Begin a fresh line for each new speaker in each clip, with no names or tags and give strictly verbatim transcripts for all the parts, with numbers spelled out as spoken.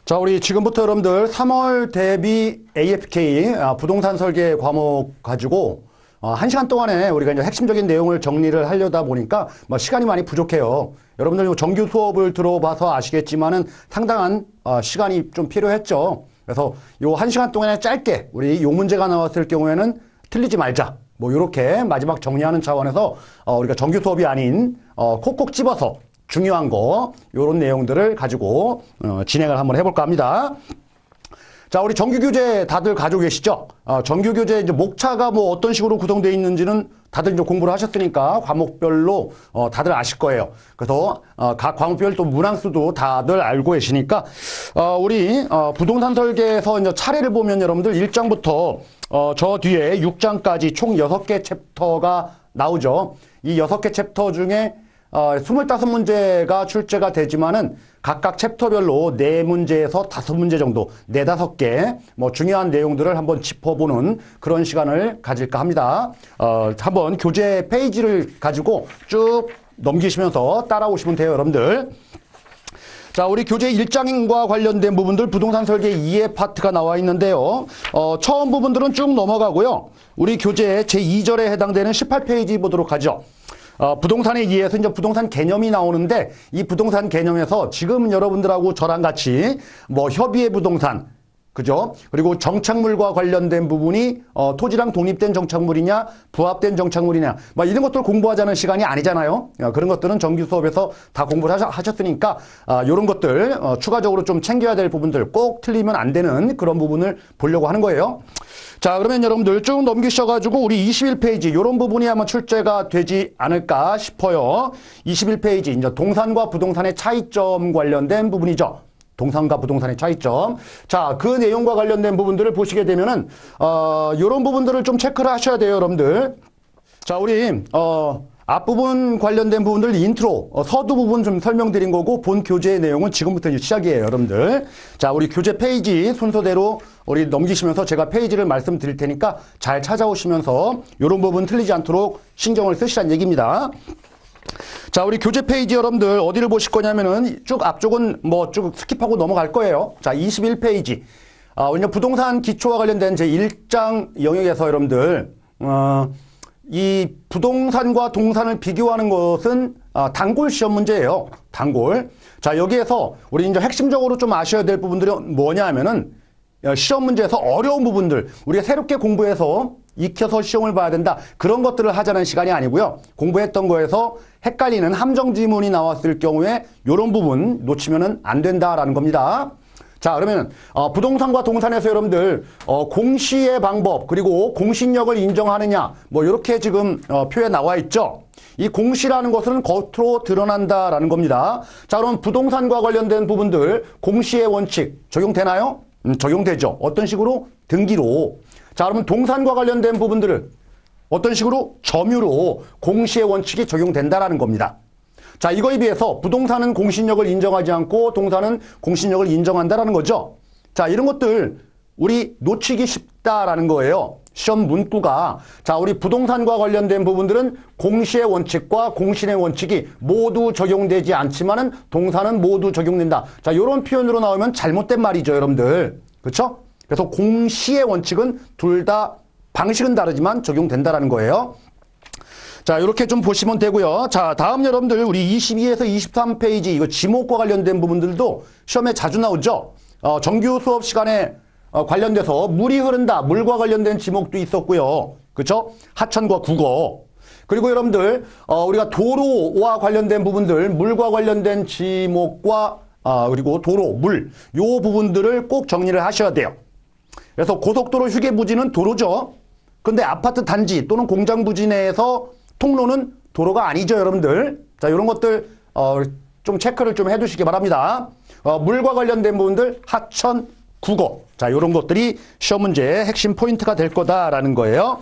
자, 우리 지금부터 여러분들 삼월 대비 에이에프케이 아, 부동산 설계 과목 가지고 어, 한 시간 동안에 우리가 이제 핵심적인 내용을 정리를 하려다 보니까 뭐 시간이 많이 부족해요. 여러분들 정규 수업을 들어봐서 아시겠지만은 상당한 어, 시간이 좀 필요했죠. 그래서 요 한 시간 동안에 짧게 우리 요 문제가 나왔을 경우에는 틀리지 말자. 뭐 요렇게 마지막 정리하는 차원에서 어, 우리가 정규 수업이 아닌 어, 콕콕 집어서 중요한 거 요런 내용들을 가지고 어, 진행을 한번 해볼까 합니다. 자, 우리 정규 교재 다들 가지고 계시죠? 어, 정규 교재 이제 목차가 뭐 어떤 식으로 구성되어 있는지는 다들 이제 공부를 하셨으니까 과목별로 어, 다들 아실 거예요. 그래서 어, 각 과목별 또 문항수도 다들 알고 계시니까 어, 우리 어, 부동산 설계에서 이제 차례를 보면 여러분들 일 장부터 어, 저 뒤에 육 장까지 총 여섯 개 챕터가 나오죠. 이 여섯 개 챕터 중에 어, 스물다섯 문제가 출제가 되지만은 각각 챕터별로 네 문제에서 다섯 문제 정도, 네다섯 개, 뭐 중요한 내용들을 한번 짚어보는 그런 시간을 가질까 합니다. 어, 한번 교재 페이지를 가지고 쭉 넘기시면서 따라오시면 돼요, 여러분들. 자, 우리 교재 일 장과 관련된 부분들 부동산 설계 이의 파트가 나와 있는데요. 어, 처음 부분들은 쭉 넘어가고요. 우리 교재 제이 절에 해당되는 십팔 페이지 보도록 하죠. 어, 부동산에 의해서 이제 부동산 개념이 나오는데 이 부동산 개념에서 지금 여러분들하고 저랑 같이 뭐 협의의 부동산, 그죠? 그리고 정착물과 관련된 부분이 어, 토지랑 독립된 정착물이냐, 부합된 정착물이냐, 뭐 이런 것들 공부하자는 시간이 아니잖아요. 어, 그런 것들은 정규 수업에서 다 공부를 하셔, 하셨으니까 어, 이런 것들 어, 추가적으로 좀 챙겨야 될 부분들, 꼭 틀리면 안 되는 그런 부분을 보려고 하는 거예요. 자, 그러면 여러분들 쭉 넘기셔가지고 우리 이십일 페이지 이런 부분이 아마 출제가 되지 않을까 싶어요. 이십일 페이지 이제 동산과 부동산의 차이점 관련된 부분이죠. 동산과 부동산의 차이점. 자, 그 내용과 관련된 부분들을 보시게 되면은 어, 이런 부분들을 좀 체크를 하셔야 돼요, 여러분들. 자, 우리 어, 앞부분 관련된 부분들 인트로, 어, 서두 부분 좀 설명드린 거고 본 교재의 내용은 지금부터 이제 시작이에요, 여러분들. 자, 우리 교재 페이지 순서대로 우리 넘기시면서 제가 페이지를 말씀드릴 테니까 잘 찾아오시면서 이런 부분 틀리지 않도록 신경을 쓰시라는 얘기입니다. 자, 우리 교재 페이지 여러분들 어디를 보실 거냐면은 쭉 앞쪽은 뭐 쭉 스킵하고 넘어갈 거예요. 자, 이십일 페이지. 아, 왜냐 부동산 기초와 관련된 제 일 장 영역에서 여러분들, 어, 이 부동산과 동산을 비교하는 것은 아, 단골 시험 문제예요. 단골. 자, 여기에서 우리 이제 핵심적으로 좀 아셔야 될 부분들이 뭐냐 하면은 시험 문제에서 어려운 부분들, 우리가 새롭게 공부해서 익혀서 시험을 봐야 된다. 그런 것들을 하자는 시간이 아니고요. 공부했던 거에서 헷갈리는 함정 지문이 나왔을 경우에 이런 부분 놓치면은 안 된다라는 겁니다. 자, 그러면 어, 부동산과 동산에서 여러분들 어, 공시의 방법 그리고 공신력을 인정하느냐 뭐 이렇게 지금 어, 표에 나와 있죠. 이 공시라는 것은 겉으로 드러난다라는 겁니다. 자, 그럼 부동산과 관련된 부분들 공시의 원칙 적용되나요? 음, 적용되죠. 어떤 식으로? 등기로. 자, 그러면 동산과 관련된 부분들을 어떤 식으로? 점유로 공시의 원칙이 적용된다라는 겁니다. 자, 이거에 비해서 부동산은 공신력을 인정하지 않고 동산은 공신력을 인정한다라는 거죠. 자, 이런 것들 우리 놓치기 쉽다라는 거예요. 시험 문구가. 자, 우리 부동산과 관련된 부분들은 공시의 원칙과 공신의 원칙이 모두 적용되지 않지만은 동산은 모두 적용된다. 자, 이런 표현으로 나오면 잘못된 말이죠, 여러분들. 그렇죠? 그래서 공시의 원칙은 둘 다 방식은 다르지만 적용된다라는 거예요. 자, 이렇게 좀 보시면 되고요. 자, 다음 여러분들 우리 이십이에서 이십삼 페이지 이거 지목과 관련된 부분들도 시험에 자주 나오죠. 어, 정규 수업 시간에 어, 관련돼서 물이 흐른다. 물과 관련된 지목도 있었고요. 그렇죠? 하천과 국어. 그리고 여러분들 어, 우리가 도로와 관련된 부분들, 물과 관련된 지목과 아, 그리고 도로, 물, 요 부분들을 꼭 정리를 하셔야 돼요. 그래서 고속도로 휴게 부지는 도로죠. 근데 아파트 단지 또는 공장 부지 내에서 통로는 도로가 아니죠, 여러분들. 자, 이런 것들 어, 좀 체크를 좀 해두시기 바랍니다. 어, 물과 관련된 부분들 하천, 국어. 자, 이런 것들이 시험 문제의 핵심 포인트가 될 거다라는 거예요.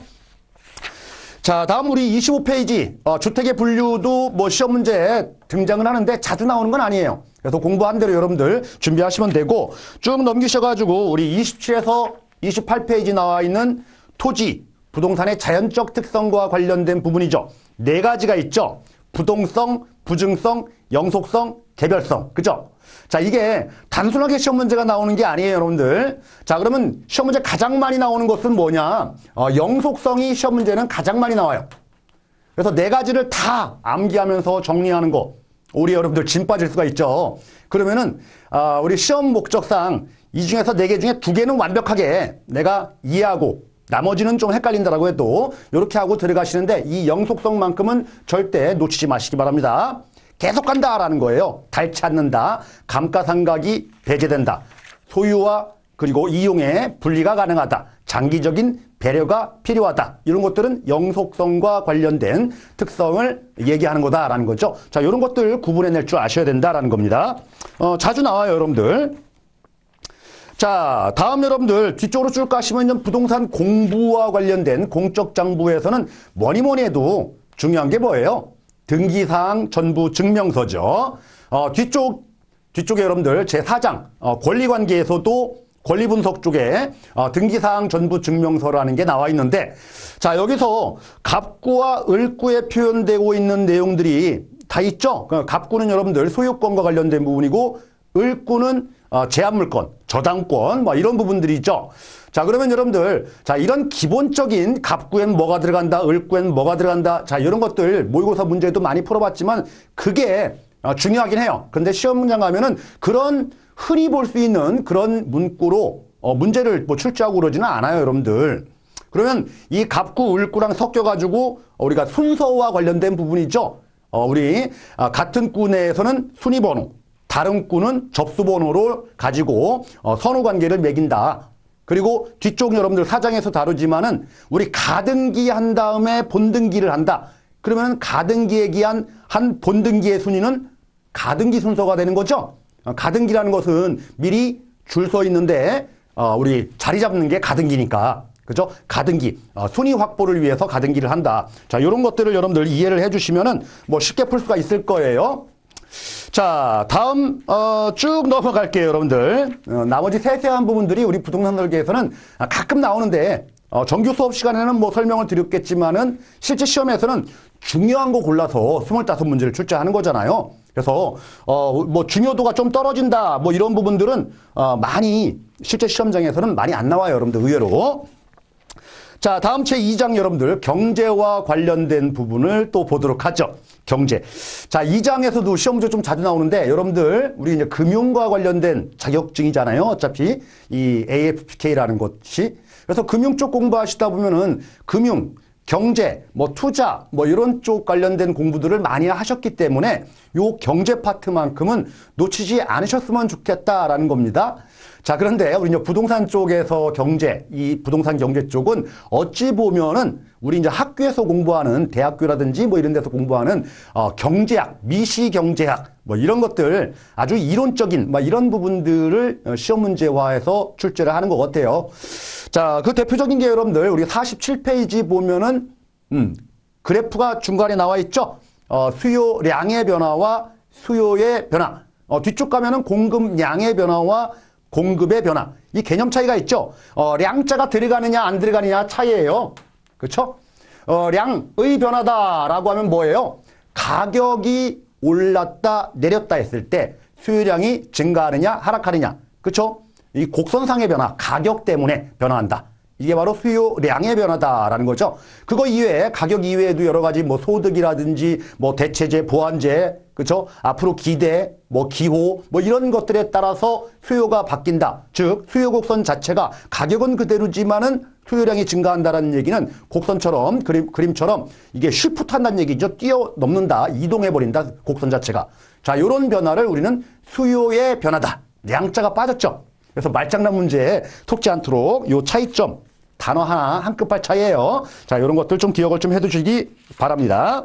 자, 다음 우리 이십오 페이지 어, 주택의 분류도 뭐 시험 문제에 등장을 하는데 자주 나오는 건 아니에요. 그래서 공부한 대로 여러분들 준비하시면 되고 쭉 넘기셔가지고 우리 이십칠에서 이십팔 페이지 나와 있는 토지, 부동산의 자연적 특성과 관련된 부분이죠. 네 가지가 있죠. 부동성, 부증성, 영속성, 개별성. 그죠? 자, 이게 단순하게 시험 문제가 나오는 게 아니에요, 여러분들. 자, 그러면 시험 문제 가장 많이 나오는 것은 뭐냐? 어, 영속성이 시험 문제는 가장 많이 나와요. 그래서 네 가지를 다 암기하면서 정리하는 거. 우리 여러분들 진 빠질 수가 있죠. 그러면은, 어, 우리 시험 목적상 이 중에서 네 개 중에 두 개는 완벽하게 내가 이해하고 나머지는 좀 헷갈린다라고 해도 이렇게 하고 들어가시는데 이 영속성만큼은 절대 놓치지 마시기 바랍니다. 계속 간다라는 거예요. 달 찾는다. 감가상각이 배제된다. 소유와 그리고 이용의 분리가 가능하다. 장기적인 배려가 필요하다. 이런 것들은 영속성과 관련된 특성을 얘기하는 거다라는 거죠. 자, 이런 것들 구분해낼 줄 아셔야 된다라는 겁니다. 어, 자주 나와요, 여러분들. 자, 다음 여러분들 뒤쪽으로 쭉 가시면 부동산 공부와 관련된 공적 장부에서는 뭐니 뭐니 해도 중요한 게 뭐예요? 등기사항 전부 증명서죠. 어, 뒤쪽, 뒤쪽에 여러분들 제사 장, 어, 권리관계에서도 권리분석 쪽에 어, 등기사항 전부 증명서라는 게 나와 있는데, 자, 여기서 갑구와 을구에 표현되고 있는 내용들이 다 있죠? 그 갑구는 여러분들 소유권과 관련된 부분이고, 을구는 어, 제한물권, 저당권, 뭐 이런 부분들이 있죠. 자, 그러면 여러분들, 자, 이런 기본적인 갑구엔 뭐가 들어간다, 을구엔 뭐가 들어간다, 자, 이런 것들 모의고사 문제도 많이 풀어봤지만 그게 어, 중요하긴 해요. 근데 시험 문장 가면은 그런 흔히 볼 수 있는 그런 문구로 어, 문제를 뭐 출제하고 그러지는 않아요, 여러분들. 그러면 이 갑구, 을구랑 섞여가지고 우리가 순서와 관련된 부분이죠. 어, 우리 아, 같은 구 내에서는 순위번호, 다른 구는 접수번호를 가지고 어, 선후관계를 매긴다. 그리고 뒤쪽 여러분들 사장에서 다루지만은 우리 가등기 한 다음에 본등기를 한다. 그러면 가등기에 기한 한 본등기의 순위는 가등기 순서가 되는 거죠. 어, 가등기라는 것은 미리 줄 서 있는데 어, 우리 자리 잡는 게 가등기니까. 그죠? 가등기, 어, 순위 확보를 위해서 가등기를 한다. 자, 이런 것들을 여러분들 이해를 해주시면은 뭐 쉽게 풀 수가 있을 거예요. 자, 다음 어, 쭉 넘어갈게요, 여러분들. 어, 나머지 세세한 부분들이 우리 부동산 설계에서는 가끔 나오는데 어, 정규 수업 시간에는 뭐 설명을 드렸겠지만은 실제 시험에서는 중요한 거 골라서 스물다섯 문제를 출제하는 거잖아요. 그래서 어, 뭐 중요도가 좀 떨어진다, 뭐 이런 부분들은 어, 많이 실제 시험장에서는 많이 안 나와요, 여러분들 의외로. 자, 다음 제이 장 여러분들 경제와 관련된 부분을 또 보도록 하죠. 경제. 자, 이 장에서도 시험 문제 좀 자주 나오는데 여러분들 우리 이제 금융과 관련된 자격증이잖아요. 어차피 이 에이에프케이라는 것이. 그래서 금융 쪽 공부하시다 보면은 금융, 경제, 뭐 투자, 뭐 이런 쪽 관련된 공부들을 많이 하셨기 때문에 요 경제 파트만큼은 놓치지 않으셨으면 좋겠다라는 겁니다. 자, 그런데 우리 이제 부동산 쪽에서 경제, 이 부동산 경제 쪽은 어찌 보면은 우리 이제 학교에서 공부하는 대학교라든지 뭐 이런 데서 공부하는 어, 경제학, 미시경제학 뭐 이런 것들 아주 이론적인 뭐 이런 부분들을 시험 문제화해서 출제를 하는 것 같아요. 자, 그 대표적인 게 여러분들 우리 사십칠 페이지 보면은 음, 그래프가 중간에 나와 있죠. 어, 수요량의 변화와 수요의 변화. 어, 뒤쪽 가면은 공급량의 변화와 공급의 변화. 이 개념 차이가 있죠. 어, 량자가 들어가느냐 안 들어가느냐 차이예요. 그렇죠? 어, 량의 변화다라고 하면 뭐예요? 가격이 올랐다 내렸다 했을 때 수요량이 증가하느냐 하락하느냐. 그렇죠? 이 곡선상의 변화, 가격 때문에 변화한다. 이게 바로 수요량의 변화다라는 거죠. 그거 이외에 가격 이외에도 여러 가지 뭐 소득이라든지 뭐 대체재, 보완재, 그렇죠? 앞으로 기대, 뭐 기호, 뭐 이런 것들에 따라서 수요가 바뀐다. 즉 수요 곡선 자체가 가격은 그대로지만은 수요량이 증가한다라는 얘기는 곡선처럼 그림 그림처럼 이게 쉬프트 한다는 얘기죠. 뛰어넘는다, 이동해 버린다 곡선 자체가. 자, 이런 변화를 우리는 수요의 변화다. 량자가 빠졌죠. 그래서 말장난 문제에 속지 않도록 요 차이점 단어 하나 한 끗발 차이예요. 자, 이런 것들 좀 기억을 좀 해두시기 바랍니다.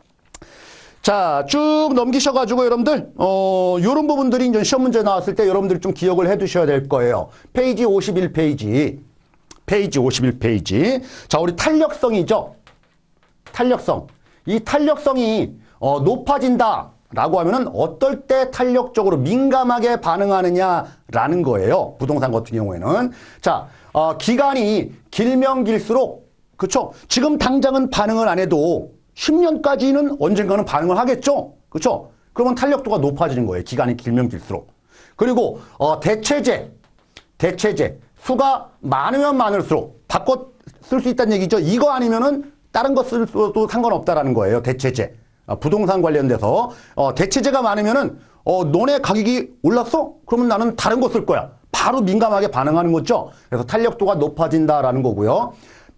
자, 쭉 넘기셔가지고 여러분들 어 요런 부분들이 이제 시험 문제 나왔을 때 여러분들이 좀 기억을 해두셔야 될 거예요. 페이지 오십일 페이지, 페이지 오십일 페이지. 자, 우리 탄력성이죠. 탄력성. 이 탄력성이 어, 높아진다. 라고 하면은 어떨 때 탄력적으로 민감하게 반응하느냐라는 거예요. 부동산 같은 경우에는. 자, 어, 기간이 길면 길수록, 그쵸? 지금 당장은 반응을 안 해도 십 년까지는 언젠가는 반응을 하겠죠? 그쵸? 그러면 탄력도가 높아지는 거예요. 기간이 길면 길수록. 그리고 어, 대체제, 대체제 수가 많으면 많을수록 바꿔 쓸 수 있다는 얘기죠. 이거 아니면은 다른 거 쓸수도 상관없다라는 거예요. 대체제. 어, 부동산 관련돼서 어, 대체제가 많으면은 어, 너네 가격이 올랐어? 그러면 나는 다른 거 쓸 거야. 바로 민감하게 반응하는 거죠. 그래서 탄력도가 높아진다라는 거고요.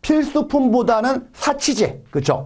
필수품보다는 사치제, 그렇죠?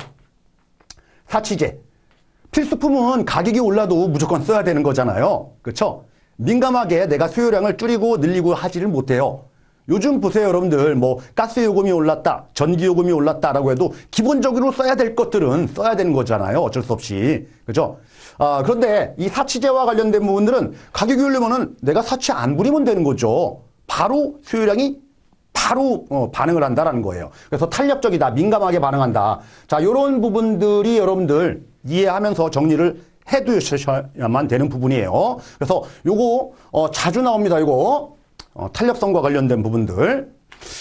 사치제. 필수품은 가격이 올라도 무조건 써야 되는 거잖아요. 그렇죠? 민감하게 내가 수요량을 줄이고 늘리고 하지를 못해요. 요즘 보세요, 여러분들. 뭐 가스 요금이 올랐다, 전기 요금이 올랐다라고 해도 기본적으로 써야 될 것들은 써야 되는 거잖아요. 어쩔 수 없이. 그죠? 아, 그런데 이 사치제와 관련된 부분들은 가격이 오르면은 내가 사치 안 부리면 되는 거죠. 바로 수요량이 바로 어, 반응을 한다라는 거예요. 그래서 탄력적이다, 민감하게 반응한다. 자, 이런 부분들이 여러분들 이해하면서 정리를 해두셔야만 되는 부분이에요. 그래서 요거 어, 자주 나옵니다. 이거 어, 탄력성과 관련된 부분들.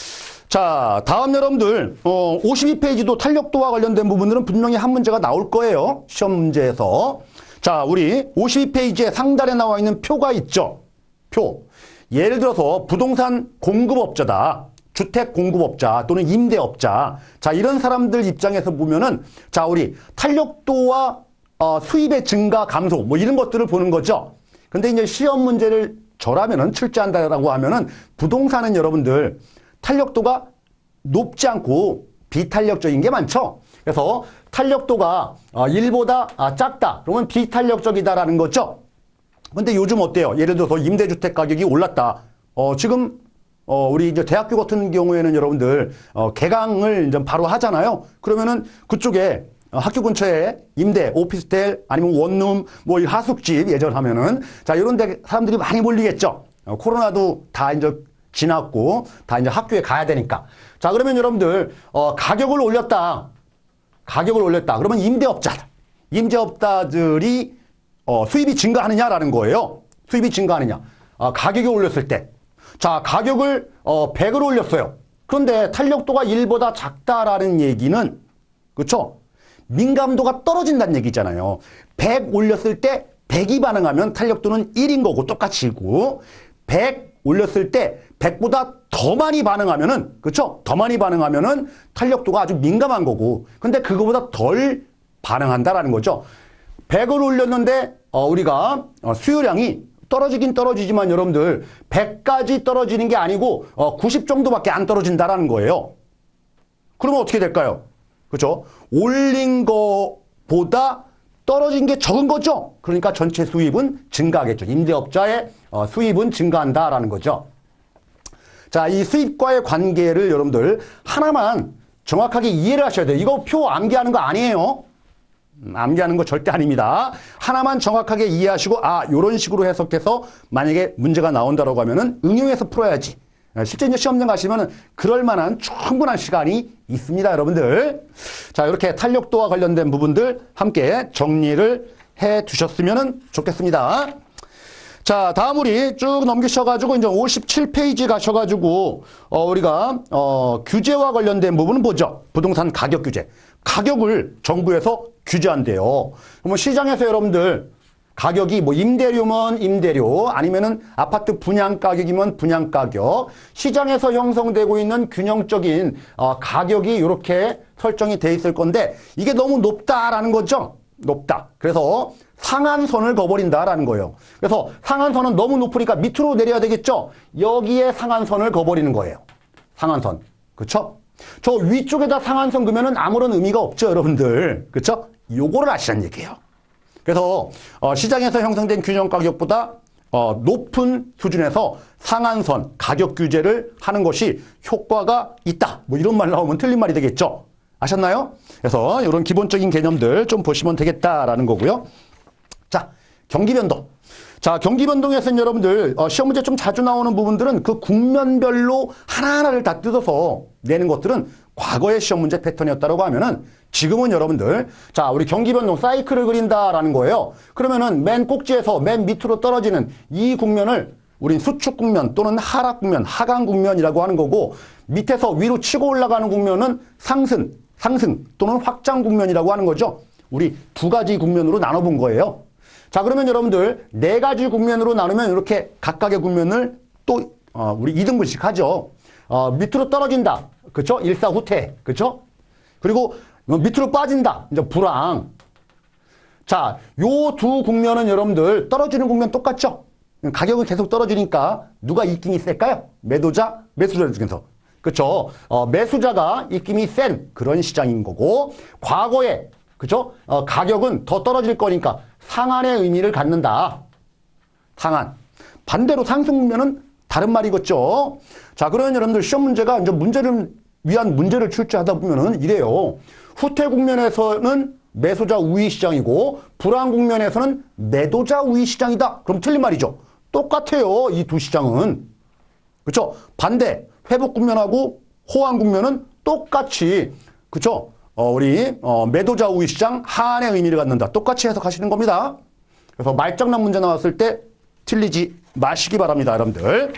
자, 다음 여러분들 어, 오십이 페이지도 탄력도와 관련된 부분들은 분명히 한 문제가 나올 거예요. 시험 문제에서. 자, 우리 오십이 페이지에 상단에 나와 있는 표가 있죠. 표. 예를 들어서 부동산 공급업자다. 주택 공급업자 또는 임대업자. 자, 이런 사람들 입장에서 보면은 자, 우리 탄력도와 어, 수입의 증가 감소 뭐 이런 것들을 보는 거죠. 근데 이제 시험 문제를 저라면은 출제한다라고 하면은 부동산은 여러분들 탄력도가 높지 않고 비탄력적인 게 많죠. 그래서 탄력도가 일보다 작다. 그러면 비탄력적이다라는 거죠. 근데 요즘 어때요? 예를 들어서 임대주택 가격이 올랐다. 어, 지금 어, 우리 이제 대학교 같은 경우에는 여러분들 어, 개강을 이제 바로 하잖아요. 그러면은 그쪽에 어, 학교 근처에 임대, 오피스텔, 아니면 원룸, 뭐 하숙집 예전 하면은 자, 이런 데 사람들이 많이 몰리겠죠. 어, 코로나도 다 이제 지났고 다 이제 학교에 가야 되니까. 자, 그러면 여러분들 어, 가격을 올렸다. 가격을 올렸다. 그러면 임대업자, 임대업자들이 어, 수입이 증가하느냐라는 거예요. 수입이 증가하느냐. 어, 가격이 올렸을 때. 자, 가격을 어, 백을 올렸어요. 그런데 탄력도가 일보다 작다라는 얘기는 그렇죠? 민감도가 떨어진다는 얘기잖아요. 백 올렸을 때 백이 반응하면 탄력도는 일인 거고 똑같이고 백 올렸을 때 백보다 더 많이 반응하면은 그렇죠? 더 많이 반응하면은 탄력도가 아주 민감한 거고 근데 그거보다 덜 반응한다라는 거죠. 백을 올렸는데 어, 우리가 어, 수요량이 떨어지긴 떨어지지만 여러분들 백까지 떨어지는 게 아니고 어, 구십 정도밖에 안 떨어진다라는 거예요. 그러면 어떻게 될까요? 그렇죠? 올린 거보다 떨어진 게 적은 거죠. 그러니까 전체 수입은 증가하겠죠. 임대업자의 어, 수입은 증가한다라는 거죠. 자, 이 수입과의 관계를 여러분들 하나만 정확하게 이해를 하셔야 돼요. 이거 표 암기하는 거 아니에요. 암기하는 거 절대 아닙니다. 하나만 정확하게 이해하시고 아, 요런 식으로 해석해서 만약에 문제가 나온다라고 하면은 응용해서 풀어야지. 실제 이제 시험장 가시면은 그럴 만한 충분한 시간이 있습니다, 여러분들. 자, 이렇게 탄력도와 관련된 부분들 함께 정리를 해 두셨으면 좋겠습니다. 자, 다음 우리 쭉 넘기셔가지고 이제 오십칠 페이지 가셔가지고 어, 우리가 어, 규제와 관련된 부분은 보죠. 부동산 가격 규제. 가격을 정부에서 규제한대요. 그러면 시장에서 여러분들 가격이 뭐 임대료면 임대료 아니면은 아파트 분양 가격이면 분양 가격 시장에서 형성되고 있는 균형적인 어, 가격이 이렇게 설정이 돼 있을 건데 이게 너무 높다라는 거죠. 높다. 그래서 상한선을 거버린다라는 거예요. 그래서 상한선은 너무 높으니까 밑으로 내려야 되겠죠. 여기에 상한선을 거버리는 거예요. 상한선. 그렇죠? 저 위쪽에다 상한선 그면은 아무런 의미가 없죠, 여러분들. 그렇죠? 요거를 아시라는 얘기예요. 그래서 어, 시장에서 형성된 균형 가격보다 어, 높은 수준에서 상한선 가격 규제를 하는 것이 효과가 있다. 뭐 이런 말 나오면 틀린 말이 되겠죠. 아셨나요? 그래서 이런 기본적인 개념들 좀 보시면 되겠다라는 거고요. 자, 경기 변동. 자, 경기 변동에서는 여러분들 어, 시험 문제 좀 자주 나오는 부분들은 그 국면별로 하나하나를 다 뜯어서 내는 것들은 과거의 시험 문제 패턴이었다고 하면은 지금은 여러분들 자, 우리 경기 변동 사이클을 그린다라는 거예요. 그러면은 맨 꼭지에서 맨 밑으로 떨어지는 이 국면을 우린 수축 국면 또는 하락 국면, 하강 국면이라고 하는 거고 밑에서 위로 치고 올라가는 국면은 상승, 상승 또는 확장 국면이라고 하는 거죠. 우리 두 가지 국면으로 나눠본 거예요. 자, 그러면 여러분들 네 가지 국면으로 나누면 이렇게 각각의 국면을 또 어, 우리 이 등분씩 하죠. 어, 밑으로 떨어진다. 그쵸? 일사후퇴. 그쵸? 그리고 밑으로 빠진다. 이제 불황. 자, 요 두 국면은 여러분들 떨어지는 국면 똑같죠? 가격은 계속 떨어지니까 누가 입김이 셀까요? 매도자, 매수자 중에서. 그쵸? 어, 매수자가 입김이 센 그런 시장인 거고, 과거에, 그쵸? 어, 가격은 더 떨어질 거니까 상한의 의미를 갖는다. 상한. 반대로 상승 국면은 다른 말이겠죠? 자, 그러면 여러분들 시험 문제가 이제 문제를 위한 문제를 출제하다 보면은 이래요. 후퇴 국면에서는 매수자 우위 시장이고 불황 국면에서는 매도자 우위 시장이다. 그럼 틀린 말이죠. 똑같아요. 이 두 시장은. 그렇죠? 반대 회복 국면하고 호황 국면은 똑같이 그렇죠? 어, 우리 어, 매도자 우위 시장 하한의 의미를 갖는다. 똑같이 해석하시는 겁니다. 그래서 말장난 문제 나왔을 때 틀리지 마시기 바랍니다. 여러분들.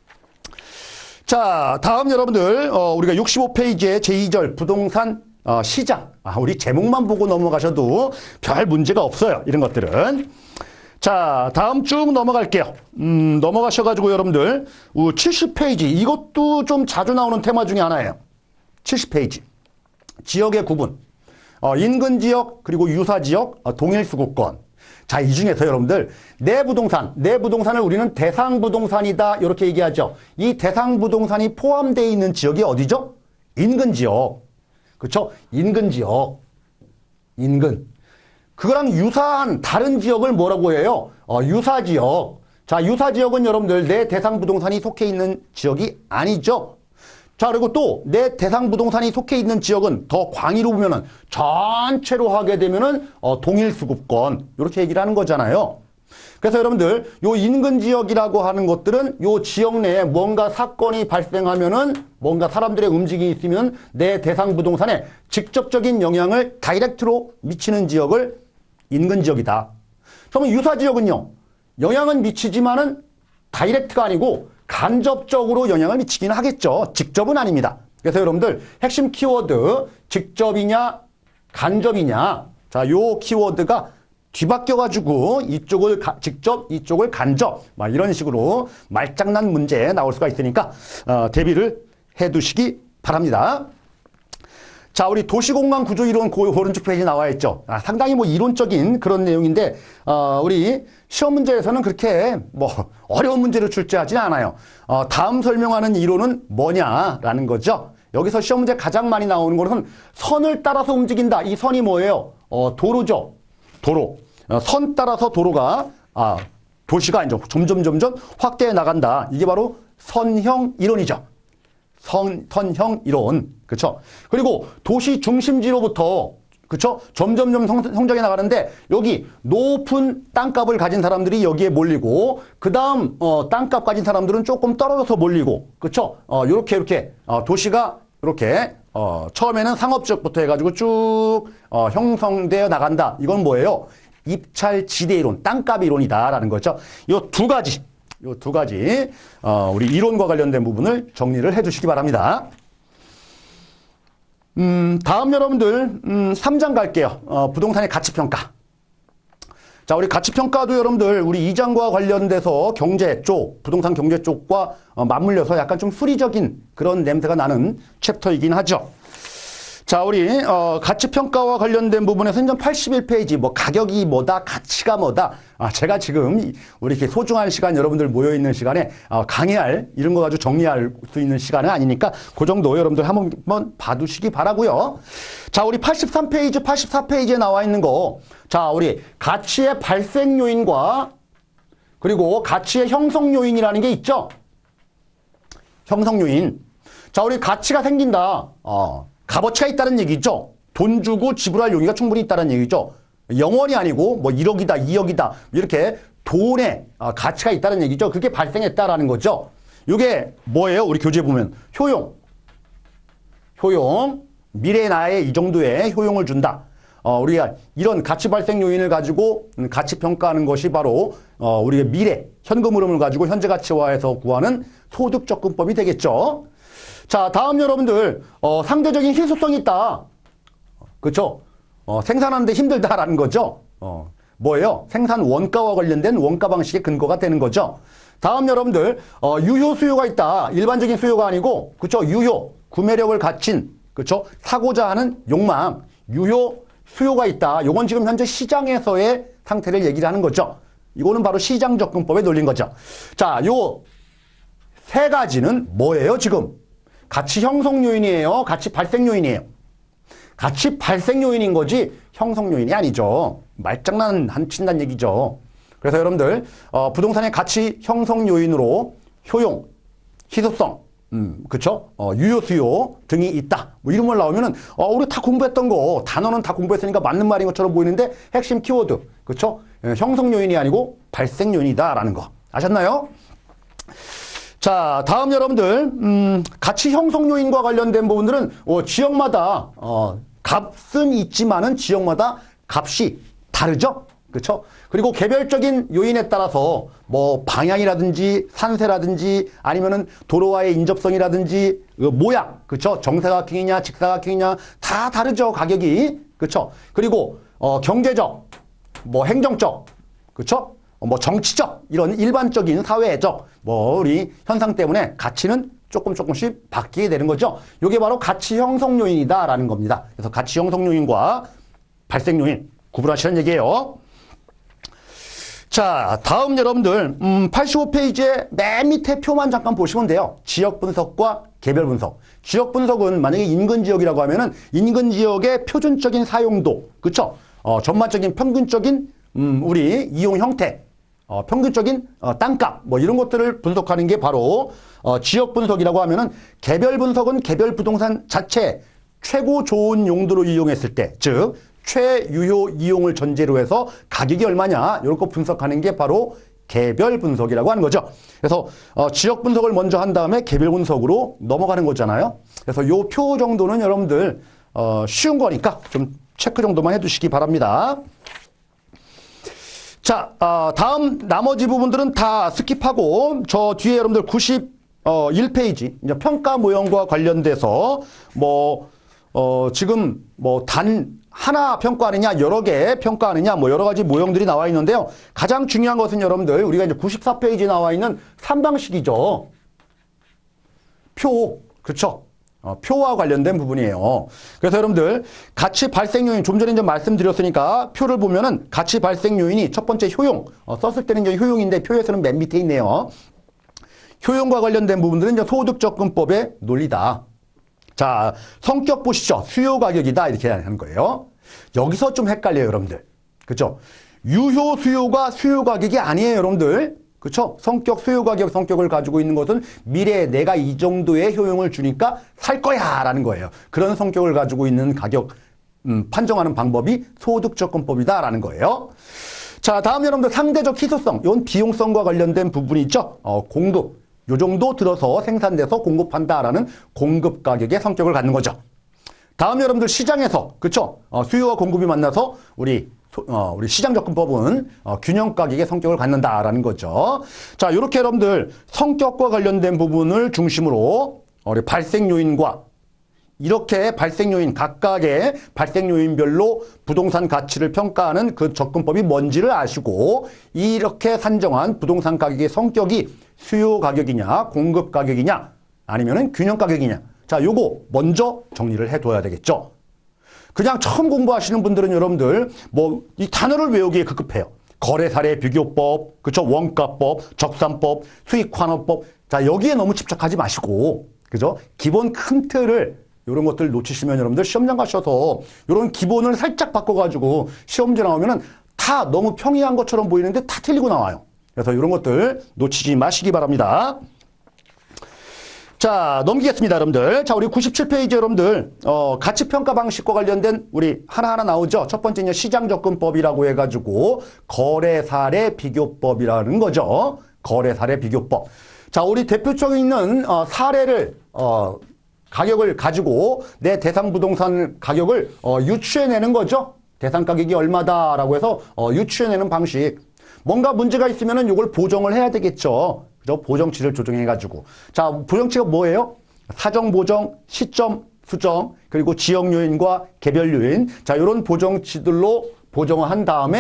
자, 다음 여러분들 어, 우리가 육십오 페이지의 제이 절 부동산 어, 시장. 아, 우리 제목만 보고 넘어가셔도 별 문제가 없어요. 이런 것들은. 자, 다음 쭉 넘어갈게요. 음, 넘어가셔가지고 여러분들 우, 칠십 페이지. 이것도 좀 자주 나오는 테마 중에 하나예요. 칠십 페이지. 지역의 구분. 어, 인근 지역 그리고 유사 지역 어, 동일 수급권. 자, 이 중에서 여러분들 내 부동산, 내 부동산을 우리는 대상 부동산이다 이렇게 얘기하죠. 이 대상 부동산이 포함되어 있는 지역이 어디죠? 인근 지역. 그렇죠? 인근 지역. 인근. 그거랑 유사한 다른 지역을 뭐라고 해요? 어, 유사 지역. 자, 유사 지역은 여러분들 내 대상 부동산이 속해 있는 지역이 아니죠. 자, 그리고 또 내 대상 부동산이 속해 있는 지역은 더 광의로 보면은 전체로 하게 되면은 어, 동일 수급권 이렇게 얘기를 하는 거잖아요. 그래서 여러분들 요 인근 지역이라고 하는 것들은 요 지역 내에 뭔가 사건이 발생하면은 뭔가 사람들의 움직임이 있으면 내 대상 부동산에 직접적인 영향을 다이렉트로 미치는 지역을 인근 지역이다. 그러면 유사 지역은요. 영향은 미치지만은 다이렉트가 아니고 간접적으로 영향을 미치기는 하겠죠. 직접은 아닙니다. 그래서 여러분들 핵심 키워드 직접이냐 간접이냐. 자, 요 키워드가 뒤바뀌어가지고 이쪽을 가, 직접 이쪽을 간접 막 이런 식으로 말장난 문제 나올 수가 있으니까 어, 대비를 해두시기 바랍니다. 자, 우리 도시공간 구조 이론 고, 오른쪽 페이지 나와 있죠. 아, 상당히 뭐 이론적인 그런 내용인데 어, 우리 시험 문제에서는 그렇게 뭐 어려운 문제를 출제하지 않아요. 어, 다음 설명하는 이론은 뭐냐라는 거죠. 여기서 시험 문제 가장 많이 나오는 것은 선을 따라서 움직인다. 이 선이 뭐예요? 어, 도로죠. 도로. 어, 선 따라서 도로가 아, 도시가 이제 점점 점점 확대해 나간다. 이게 바로 선형 이론이죠. 선, 선형 이론. 그렇죠? 그리고 도시 중심지로부터 그렇죠? 점점점 성, 성장해 나가는데 여기 높은 땅값을 가진 사람들이 여기에 몰리고 그다음 어, 땅값 가진 사람들은 조금 떨어져서 몰리고 그렇죠? 어, 요렇게 이렇게 어, 도시가 이렇게 어, 처음에는 상업지역부터 해가지고 쭉 어, 형성되어 나간다. 이건 뭐예요? 입찰지대 이론, 땅값 이론이다라는 거죠. 이 두 가지, 이 두 가지 어, 우리 이론과 관련된 부분을 정리를 해주시기 바랍니다. 음, 다음 여러분들 음, 삼 장 갈게요. 어, 부동산의 가치평가. 자, 우리 가치평가도 여러분들 우리 이 장과 관련돼서 경제 쪽, 부동산 경제 쪽과 어, 맞물려서 약간 좀 수리적인 그런 냄새가 나는 챕터이긴 하죠. 자, 우리 어, 가치평가와 관련된 부분에서 이제 팔십일 페이지 뭐 가격이 뭐다, 가치가 뭐다. 아, 제가 지금 우리 이렇게 소중한 시간 여러분들 모여 있는 시간에 어, 강의할 이런 거 가지고 정리할 수 있는 시간은 아니니까 그 정도 여러분들 한번 봐두시기 바라고요. 자, 우리 팔십삼 페이지, 팔십사 페이지에 나와 있는 거. 자, 우리 가치의 발생 요인과 그리고 가치의 형성 요인이라는 게 있죠. 형성 요인. 자, 우리 가치가 생긴다. 어. 값어치가 있다는 얘기죠. 돈 주고 지불할 용의가 충분히 있다는 얘기죠. 영원이 아니고 뭐 일억이다, 이억이다 이렇게 돈의 가치가 있다는 얘기죠. 그게 발생했다라는 거죠. 이게 뭐예요? 우리 교재 보면 효용. 효용. 미래 나에 이 정도의 효용을 준다. 어, 우리가 이런 가치 발생 요인을 가지고 가치 평가하는 것이 바로 어, 우리의 미래, 현금 흐름을 가지고 현재 가치화해서 구하는 소득 접근법이 되겠죠. 자, 다음 여러분들 어, 상대적인 희소성이 있다. 그렇죠? 어, 생산하는데 힘들다라는 거죠. 어, 뭐예요? 생산 원가와 관련된 원가 방식의 근거가 되는 거죠. 다음 여러분들 어, 유효 수요가 있다. 일반적인 수요가 아니고 그쵸? 유효, 구매력을 갖춘 그쵸? 사고자 하는 욕망, 유효 수요가 있다. 요건 지금 현재 시장에서의 상태를 얘기를 하는 거죠. 이거는 바로 시장 접근법에 놀린 거죠. 자, 요 세 가지는 뭐예요, 지금? 가치 형성 요인이에요? 가치 발생 요인이에요? 가치 발생 요인인 거지 형성 요인이 아니죠. 말장난 한 친다는 얘기죠. 그래서 여러분들 어, 부동산의 가치 형성 요인으로 효용, 희소성, 음, 그쵸? 어, 유효 수요 등이 있다. 뭐 이런 말 나오면은 어, 우리 다 공부했던 거 단어는 다 공부했으니까 맞는 말인 것처럼 보이는데 핵심 키워드, 그쵸? 예, 형성 요인이 아니고 발생 요인이다라는 거 아셨나요? 자, 다음 여러분들 음, 가치 형성 요인과 관련된 부분들은 어, 지역마다 어, 값은 있지만은 지역마다 값이 다르죠. 그렇죠? 그리고 개별적인 요인에 따라서 뭐 방향이라든지 산세라든지 아니면은 도로와의 인접성이라든지 그 모양, 그렇죠? 정사각형이냐 직사각형이냐 다 다르죠. 가격이. 그렇죠? 그리고 어, 경제적, 뭐 행정적, 그렇죠? 뭐 정치적 이런 일반적인 사회적 뭐 우리 현상 때문에 가치는 조금 조금씩 바뀌게 되는 거죠. 이게 바로 가치 형성 요인이다라는 겁니다. 그래서 가치 형성 요인과 발생 요인 구분하시는 얘기예요. 자, 다음 여러분들 음, 팔십오 페이지의 맨 밑에 표만 잠깐 보시면 돼요. 지역 분석과 개별 분석. 지역 분석은 만약에 인근 지역이라고 하면은 인근 지역의 표준적인 사용도, 그렇죠? 어, 전반적인 평균적인 음, 우리 이용 형태. 어, 평균적인 어, 땅값 뭐 이런 것들을 분석하는 게 바로 어, 지역 분석이라고 하면은 개별 분석은 개별 부동산 자체 최고 좋은 용도로 이용했을 때, 즉 최유효 이용을 전제로 해서 가격이 얼마냐 이런 거 분석하는 게 바로 개별 분석이라고 하는 거죠. 그래서 어, 지역 분석을 먼저 한 다음에 개별 분석으로 넘어가는 거잖아요. 그래서 요 표 정도는 여러분들 어, 쉬운 거니까 좀 체크 정도만 해두시기 바랍니다. 자, 어, 다음 나머지 부분들은 다 스킵하고 저 뒤에 여러분들 구십일 페이지 이제 평가 모형과 관련돼서 뭐 어, 지금 뭐 단 하나 평가하느냐 여러 개 평가하느냐 뭐 여러 가지 모형들이 나와 있는데요. 가장 중요한 것은 여러분들 우리가 이제 구십사 페이지에 나와 있는 삼 방식이죠. 표, 그렇죠? 어, 표와 관련된 부분이에요. 그래서 여러분들 가치 발생 요인 좀 전에 이제 말씀드렸으니까 표를 보면은 가치 발생 요인이 첫 번째 효용 어, 썼을 때는 이제 효용인데 표에서는 맨 밑에 있네요. 효용과 관련된 부분들은 이제 소득 접근법의 논리다. 자, 성격 보시죠. 수요 가격이다 이렇게 하는 거예요. 여기서 좀 헷갈려요, 여러분들. 그렇죠? 유효 수요가 수요 가격이 아니에요, 여러분들. 그렇죠? 성격, 수요 가격 성격을 가지고 있는 것은 미래에 내가 이 정도의 효용을 주니까 살 거야 라는 거예요. 그런 성격을 가지고 있는 가격 음, 판정하는 방법이 소득 접근법이다 라는 거예요. 자, 다음 여러분들 상대적 희소성. 이건 비용성과 관련된 부분이 있죠. 어, 공급. 요 정도 들어서 생산돼서 공급한다라는 공급 가격의 성격을 갖는 거죠. 다음 여러분들 시장에서 그렇죠? 어, 수요와 공급이 만나서 우리 어, 우리 시장 접근법은 어, 균형 가격의 성격을 갖는다라는 거죠. 자, 이렇게 여러분들 성격과 관련된 부분을 중심으로 우리 발생 요인과 이렇게 발생 요인 각각의 발생 요인별로 부동산 가치를 평가하는 그 접근법이 뭔지를 아시고 이렇게 산정한 부동산 가격의 성격이 수요 가격이냐 공급 가격이냐 아니면은 균형 가격이냐. 자, 요거 먼저 정리를 해둬야 되겠죠. 그냥 처음 공부하시는 분들은 여러분들 뭐 이 단어를 외우기에 급급해요. 거래사례 비교법, 그쵸? 원가법, 적산법, 수익환원법. 자, 여기에 너무 집착하지 마시고, 그죠? 기본 큰 틀을 이런 것들 놓치시면 여러분들 시험장 가셔서 이런 기본을 살짝 바꿔가지고 시험지 나오면은 다 너무 평이한 것처럼 보이는데 다 틀리고 나와요. 그래서 이런 것들 놓치지 마시기 바랍니다. 자, 넘기겠습니다, 여러분들. 자, 우리 구십칠 페이지 여러분들, 어, 가치평가 방식과 관련된 우리 하나하나 나오죠? 첫 번째는 시장접근법이라고 해가지고, 거래사례 비교법이라는 거죠. 거래사례 비교법. 자, 우리 대표적인 있는, 어, 사례를, 어, 가격을 가지고 내 대상 부동산 가격을, 어, 유추해내는 거죠? 대상 가격이 얼마다라고 해서, 어, 유추해내는 방식. 뭔가 문제가 있으면은 이걸 보정을 해야 되겠죠. 그죠? 보정치를 조정해가지고. 자, 보정치가 뭐예요? 사정 보정, 시점 수정, 그리고 지역 요인과 개별 요인. 자, 이런 보정치들로 보정을 한 다음에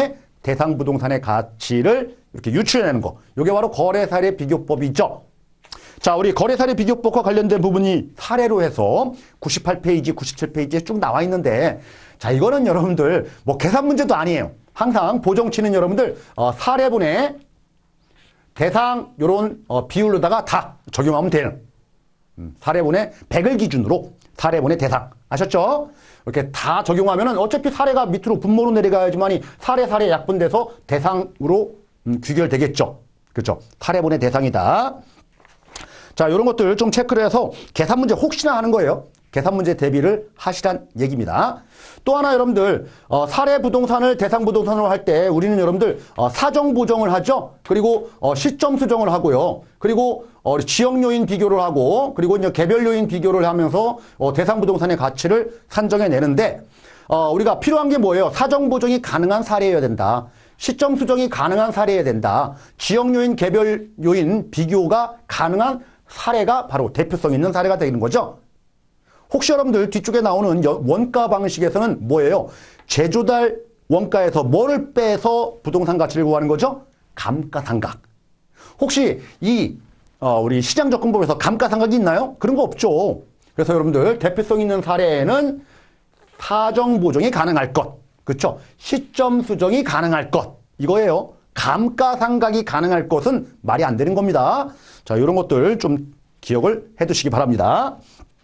대상 부동산의 가치를 이렇게 유추해내는 거. 이게 바로 거래 사례 비교법이죠. 자, 우리 거래 사례 비교법과 관련된 부분이 사례로 해서 구십팔 페이지, 구십칠 페이지에 쭉 나와 있는데, 자, 이거는 여러분들 뭐 계산 문제도 아니에요. 항상 보정치는 여러분들 어, 사례분의 대상 요런 어, 비율로다가 다 적용하면 되는 음, 사례분의 백을 기준으로 사례분의 대상 아셨죠? 이렇게 다 적용하면은 어차피 사례가 밑으로 분모로 내려가야지만이 사례 사례 약분돼서 대상으로 음, 귀결되겠죠. 그렇죠? 사례분의 대상이다. 자, 이런 것들 좀 체크를 해서 계산 문제 혹시나 하는 거예요. 계산 문제 대비를 하시란 얘기입니다. 또 하나 여러분들 어, 사례 부동산을 대상 부동산으로 할 때 우리는 여러분들 어, 사정 보정을 하죠. 그리고 어, 시점 수정을 하고요. 그리고 어, 지역 요인 비교를 하고 그리고 이제 개별 요인 비교를 하면서 어, 대상 부동산의 가치를 산정해 내는데 어, 우리가 필요한 게 뭐예요? 사정 보정이 가능한 사례여야 된다. 시점 수정이 가능한 사례여야 된다. 지역 요인, 개별 요인 비교가 가능한 사례가 바로 대표성 있는 사례가 되는 거죠. 혹시 여러분들 뒤쪽에 나오는 원가 방식에서는 뭐예요? 제조달 원가에서 뭐를 빼서 부동산 가치를 구하는 거죠? 감가상각. 혹시 이 어, 우리 시장접근법에서 감가상각이 있나요? 그런 거 없죠. 그래서 여러분들 대표성 있는 사례에는 사정 보정이 가능할 것, 그렇죠? 시점 수정이 가능할 것 이거예요. 감가상각이 가능할 것은 말이 안 되는 겁니다. 자, 이런 것들 좀 기억을 해두시기 바랍니다.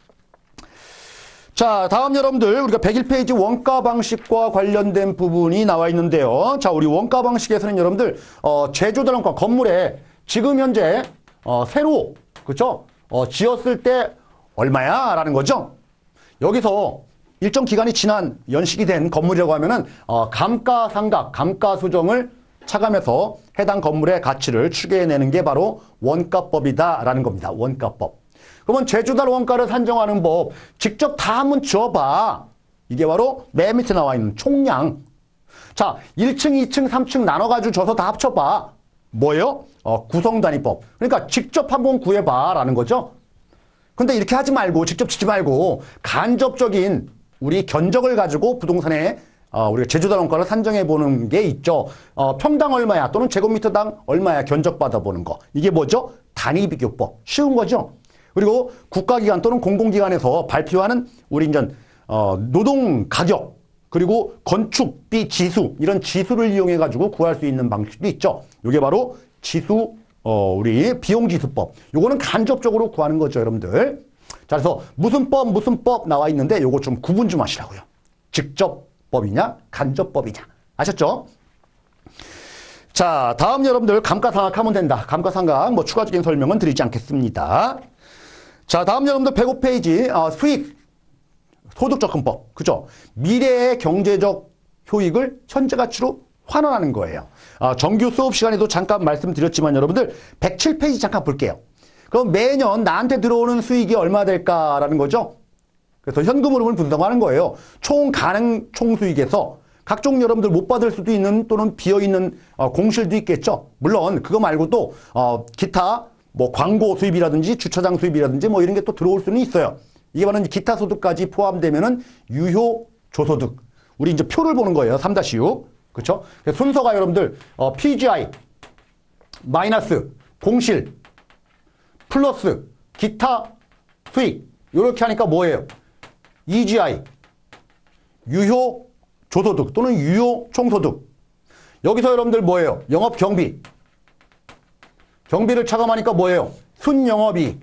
자, 다음 여러분들 우리가 백일 페이지 원가 방식과 관련된 부분이 나와 있는데요. 자, 우리 원가 방식에서는 여러분들 어, 제조달원가 건물에 지금 현재 어, 새로 그렇죠? 어, 지었을 때 얼마야? 라는 거죠. 여기서 일정 기간이 지난 연식이 된 건물이라고 하면은 어, 감가상각, 감가수정을 차감해서 해당 건물의 가치를 추계해내는 게 바로 원가법이다라는 겁니다. 원가법. 그러면 제조달 원가를 산정하는 법 직접 다 한번 지어봐. 이게 바로 맨 밑에 나와 있는 총량. 자, 일 층, 이 층, 삼 층 나눠가지고 줘서 다 합쳐봐. 뭐예요? 어, 구성단위법. 그러니까 직접 한번 구해봐 라는 거죠. 근데 이렇게 하지 말고 직접 치지 말고 간접적인 우리 견적을 가지고 부동산에 어, 우리가 제조달 원가를 산정해 보는 게 있죠. 어, 평당 얼마야 또는 제곱미터당 얼마야 견적 받아보는 거. 이게 뭐죠? 단위비교법. 쉬운 거죠. 그리고 국가기관 또는 공공기관에서 발표하는 우리 이제 어, 노동 가격 그리고 건축비 지수 이런 지수를 이용해 가지고 구할 수 있는 방식도 있죠. 이게 바로 지수 어, 우리 비용지수법. 요거는 간접적으로 구하는 거죠, 여러분들. 자, 그래서 무슨 법 무슨 법 나와 있는데 요거 좀 구분 좀 하시라고요. 직접법이냐 간접법이냐 아셨죠? 자, 다음 여러분들 감가상각하면 된다. 감가상각 뭐 추가적인 설명은 드리지 않겠습니다. 자, 다음 여러분들 백오 페이지 어, 수익 소득접근법. 그죠? 미래의 경제적 효익을 현재 가치로 환원하는 거예요. 어, 정규 수업 시간에도 잠깐 말씀드렸지만 여러분들 백칠 페이지 잠깐 볼게요. 그럼 매년 나한테 들어오는 수익이 얼마 될까라는 거죠. 그래서 현금 흐름을 분석하는 거예요. 총 가능 총수익에서 각종 여러분들 못 받을 수도 있는 또는 비어있는 어, 공실도 있겠죠. 물론 그거 말고도 어, 기타 뭐 광고 수입이라든지 주차장 수입이라든지 뭐 이런 게 또 들어올 수는 있어요. 이게 바로 기타 소득까지 포함되면은 유효 조소득. 우리 이제 표를 보는 거예요. 삼 육. 그렇죠? 순서가 여러분들 어, 피지아이 마이너스 공실 플러스 기타 수익 이렇게 하니까 뭐예요? 이지아이 유효 조소득 또는 유효 총소득. 여기서 여러분들 뭐예요? 영업 경비. 경비를 차감하니까 뭐예요? 순영업이익.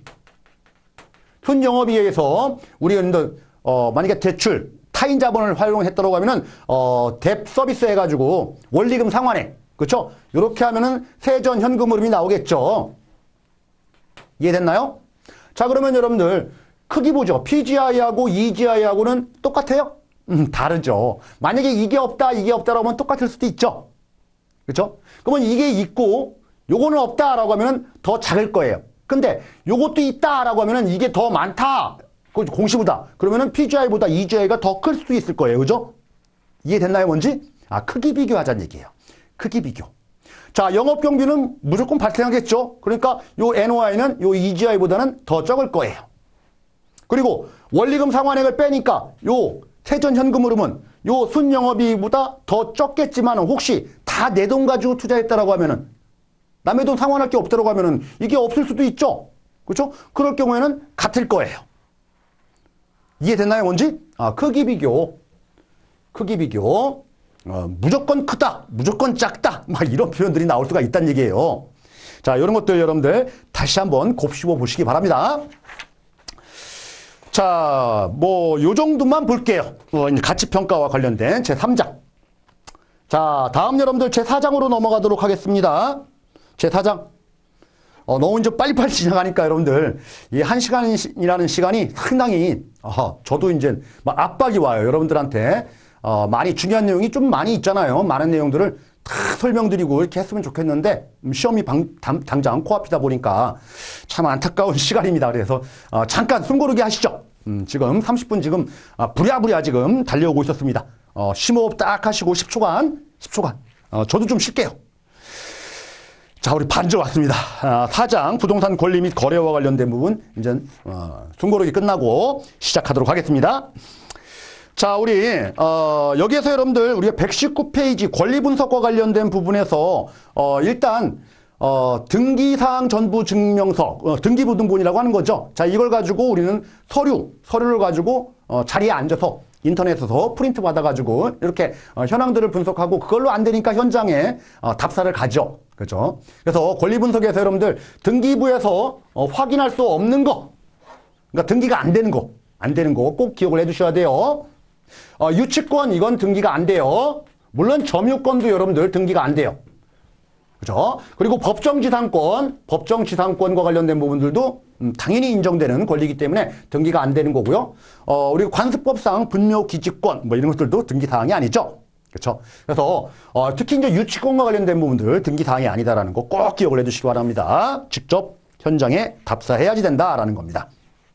순영업이익에서 우리 어, 만약에 대출 타인 자본을 활용했다고 하면은 어, 뎁 서비스 해가지고 원리금 상환액. 그렇죠? 이렇게 하면은 세전 현금 흐름이 나오겠죠. 이해됐나요? 자, 그러면 여러분들 크기 보죠. 피지아이하고 이지아이하고는 똑같아요? 음, 다르죠. 만약에 이게 없다, 이게 없다라고 하면 똑같을 수도 있죠. 그렇죠? 그러면 이게 있고 요거는 없다라고 하면은 더 작을 거예요. 근데 요것도 있다라고 하면은 이게 더 많다. 공시보다. 그러면은 피지아이보다 이지아이가 더 클 수도 있을 거예요. 그죠? 이해됐나요, 뭔지? 아, 크기 비교하자는 얘기예요. 크기 비교. 자, 영업 경비는 무조건 발생하겠죠. 그러니까 요 엔오아이는 요 이지아이보다는 더 적을 거예요. 그리고 원리금 상환액을 빼니까 요 세전 현금 흐름은 요 순영업이익보다 더 적겠지만 혹시 다 내 돈 가지고 투자했다라고 하면은 남의 돈 상환할 게 없다라고 하면은 이게 없을 수도 있죠. 그렇죠? 그럴 경우에는 같을 거예요. 이해됐나요, 뭔지? 아, 크기 비교. 크기 비교. 어, 무조건 크다, 무조건 작다. 막 이런 표현들이 나올 수가 있다는 얘기예요. 자, 이런 것들 여러분들 다시 한번 곱씹어 보시기 바랍니다. 자, 뭐, 요 정도만 볼게요. 어, 이제 가치평가와 관련된 제삼 장. 자, 다음 여러분들 제사 장으로 넘어가도록 하겠습니다. 제사 장. 어, 너무 이제 빨리빨리 지나가니까 여러분들, 이 한 시간이라는 시간이 상당히, 어, 저도 이제 막 압박이 와요. 여러분들한테. 어, 많이 중요한 내용이 좀 많이 있잖아요. 많은 내용들을 다 설명드리고 이렇게 했으면 좋겠는데, 시험이 방, 당, 당장 코앞이다 보니까 참 안타까운 시간입니다. 그래서, 어, 잠깐 숨고르기 하시죠. 음, 지금 삼십 분 지금, 아, 부랴부랴 지금 달려오고 있었습니다. 어, 심호흡 딱 하시고 십 초간, 십 초간. 어, 저도 좀 쉴게요. 자, 우리 반절 왔습니다. 아, 사 장 부동산 권리 및 거래와 관련된 부분 이제 어, 숨고르기 끝나고 시작하도록 하겠습니다. 자, 우리 어, 여기에서 여러분들 우리가 백십구 페이지 권리 분석과 관련된 부분에서 어, 일단 어, 등기사항 전부 증명서, 어, 등기부등본이라고 하는 거죠. 자, 이걸 가지고 우리는 서류, 서류를 가지고 어, 자리에 앉아서 인터넷에서 프린트 받아가지고 이렇게 어, 현황들을 분석하고 그걸로 안 되니까 현장에 어, 답사를 가죠. 그렇죠? 그래서 권리 분석에서 여러분들 등기부에서 어, 확인할 수 없는 거, 그러니까 등기가 안 되는 거, 안 되는 거 꼭 기억을 해두셔야 돼요. 어, 유치권 이건 등기가 안 돼요. 물론 점유권도 여러분들 등기가 안 돼요. 그죠? 그리고 법정지상권, 법정지상권과 관련된 부분들도 음, 당연히 인정되는 권리이기 때문에 등기가 안 되는 거고요. 어, 우리 관습법상 분묘기지권 뭐 이런 것들도 등기 사항이 아니죠. 그렇죠? 그래서 어, 특히 이제 유치권과 관련된 부분들 등기 사항이 아니다라는 거 꼭 기억을 해두시기 바랍니다. 직접 현장에 답사해야지 된다라는 겁니다.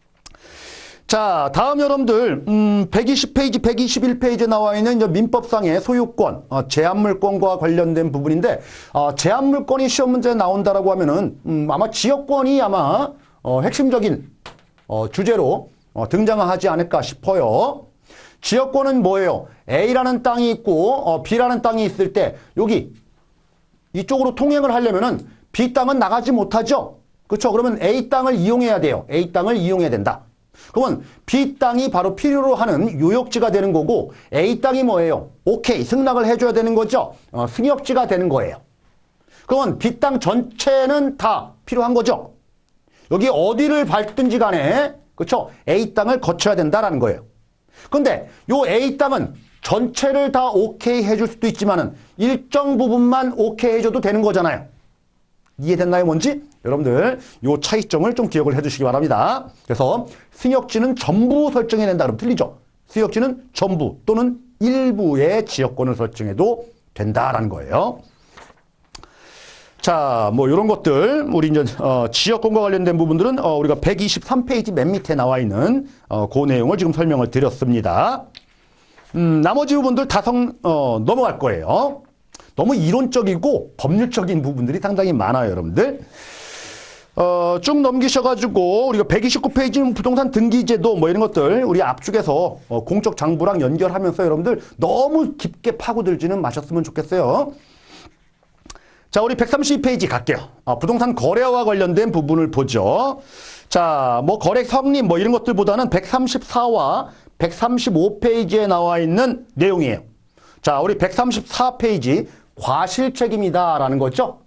자, 다음 여러분들 음, 백이십 페이지, 백이십일 페이지에 나와 있는 이제 민법상의 소유권, 어, 제한물권과 관련된 부분인데 어, 제한물권이 시험 문제에 나온다라고 하면은 음, 아마 지역권이 아마 어, 핵심적인 어, 주제로 어, 등장하지 않을까 싶어요. 지역권은 뭐예요? A라는 땅이 있고 어, B라는 땅이 있을 때 여기 이쪽으로 통행을 하려면은 B 땅은 나가지 못하죠. 그렇죠? 그러면 A 땅을 이용해야 돼요. A 땅을 이용해야 된다. 그러면 B 땅이 바로 필요로 하는 요역지가 되는 거고 A 땅이 뭐예요? 오케이, 승낙을 해줘야 되는 거죠. 어, 승역지가 되는 거예요. 그러면 B 땅 전체는 다 필요한 거죠. 여기 어디를 밟든지 간에 그렇죠? A 땅을 거쳐야 된다라는 거예요. 근데 요 A 땅은 전체를 다 오케이 해줄 수도 있지만은 일정 부분만 오케이 해줘도 되는 거잖아요. 이해됐나요, 뭔지? 여러분들 요 차이점을 좀 기억을 해주시기 바랍니다. 그래서 승역지는 전부 설정해야 된다 그러면 틀리죠. 승역지는 전부 또는 일부의 지역권을 설정해도 된다라는 거예요. 자, 뭐 이런 것들 우리 이제 어, 지역권과 관련된 부분들은 어, 우리가 백이십삼 페이지 맨 밑에 나와 있는 어, 그 내용을 지금 설명을 드렸습니다. 음, 나머지 부분들 다 성, 어, 넘어갈 거예요. 너무 이론적이고 법률적인 부분들이 상당히 많아요, 여러분들. 어, 쭉 넘기셔가지고 우리가 백이십구 페이지는 부동산 등기제도 뭐 이런 것들 우리 앞쪽에서 어, 공적 장부랑 연결하면서 여러분들 너무 깊게 파고들지는 마셨으면 좋겠어요. 자, 우리 백삼십이 페이지 갈게요. 어, 부동산 거래와 관련된 부분을 보죠. 자, 뭐 거래 성립 뭐 이런 것들보다는 백삼십사와 백삼십오 페이지에 나와 있는 내용이에요. 자, 우리 백삼십사 페이지 과실책임이다라는 거죠.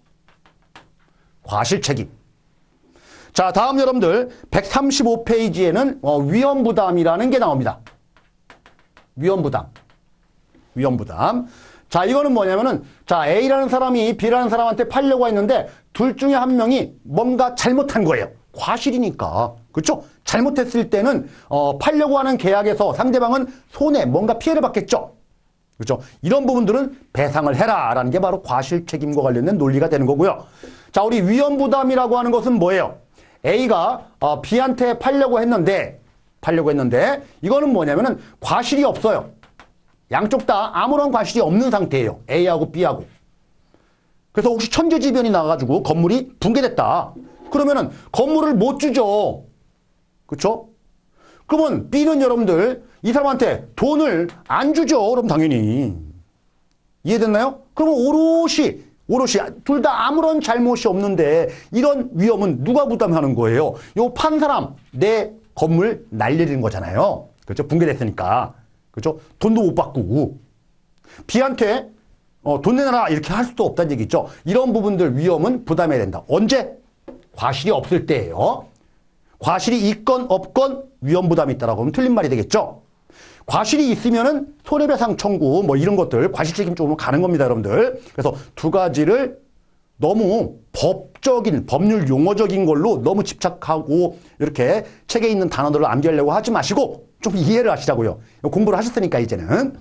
과실책임. 자, 다음 여러분들 백삼십오 페이지에는 어, 위험부담이라는 게 나옵니다. 위험부담. 위험부담. 자, 이거는 뭐냐면은 자, A라는 사람이 B라는 사람한테 팔려고 했는데 둘 중에 한 명이 뭔가 잘못한 거예요. 과실이니까. 그렇죠? 잘못했을 때는 어, 팔려고 하는 계약에서 상대방은 손해, 뭔가 피해를 받겠죠. 그렇죠? 이런 부분들은 배상을 해라라는 게 바로 과실책임과 관련된 논리가 되는 거고요. 자, 우리 위험부담이라고 하는 것은 뭐예요? A가 어, B한테 팔려고 했는데 팔려고 했는데 이거는 뭐냐면은 과실이 없어요. 양쪽 다 아무런 과실이 없는 상태예요. A하고 B하고. 그래서 혹시 천재지변이 나가지고 건물이 붕괴됐다. 그러면은 건물을 못 주죠. 그렇죠? 그러면 B는 여러분들 이 사람한테 돈을 안 주죠. 그럼 당연히. 이해됐나요? 그러면 오롯이, 오롯이, 둘 다 아무런 잘못이 없는데 이런 위험은 누가 부담하는 거예요? 요 판 사람, 내 건물 날리는 거잖아요. 그렇죠? 붕괴됐으니까. 그렇죠? 돈도 못 받고. B한테 어, 돈 내놔라 이렇게 할 수도 없다는 얘기죠. 이런 부분들 위험은 부담해야 된다. 언제? 과실이 없을 때예요. 과실이 있건 없건 위험 부담이 있다라고 하면 틀린 말이 되겠죠. 과실이 있으면은 손해배상 청구 뭐 이런 것들 과실 책임 쪽으로 가는 겁니다, 여러분들. 그래서 두 가지를 너무 법적인 법률 용어적인 걸로 너무 집착하고 이렇게 책에 있는 단어들을 암기하려고 하지 마시고 좀 이해를 하시라고요. 공부를 하셨으니까 이제는.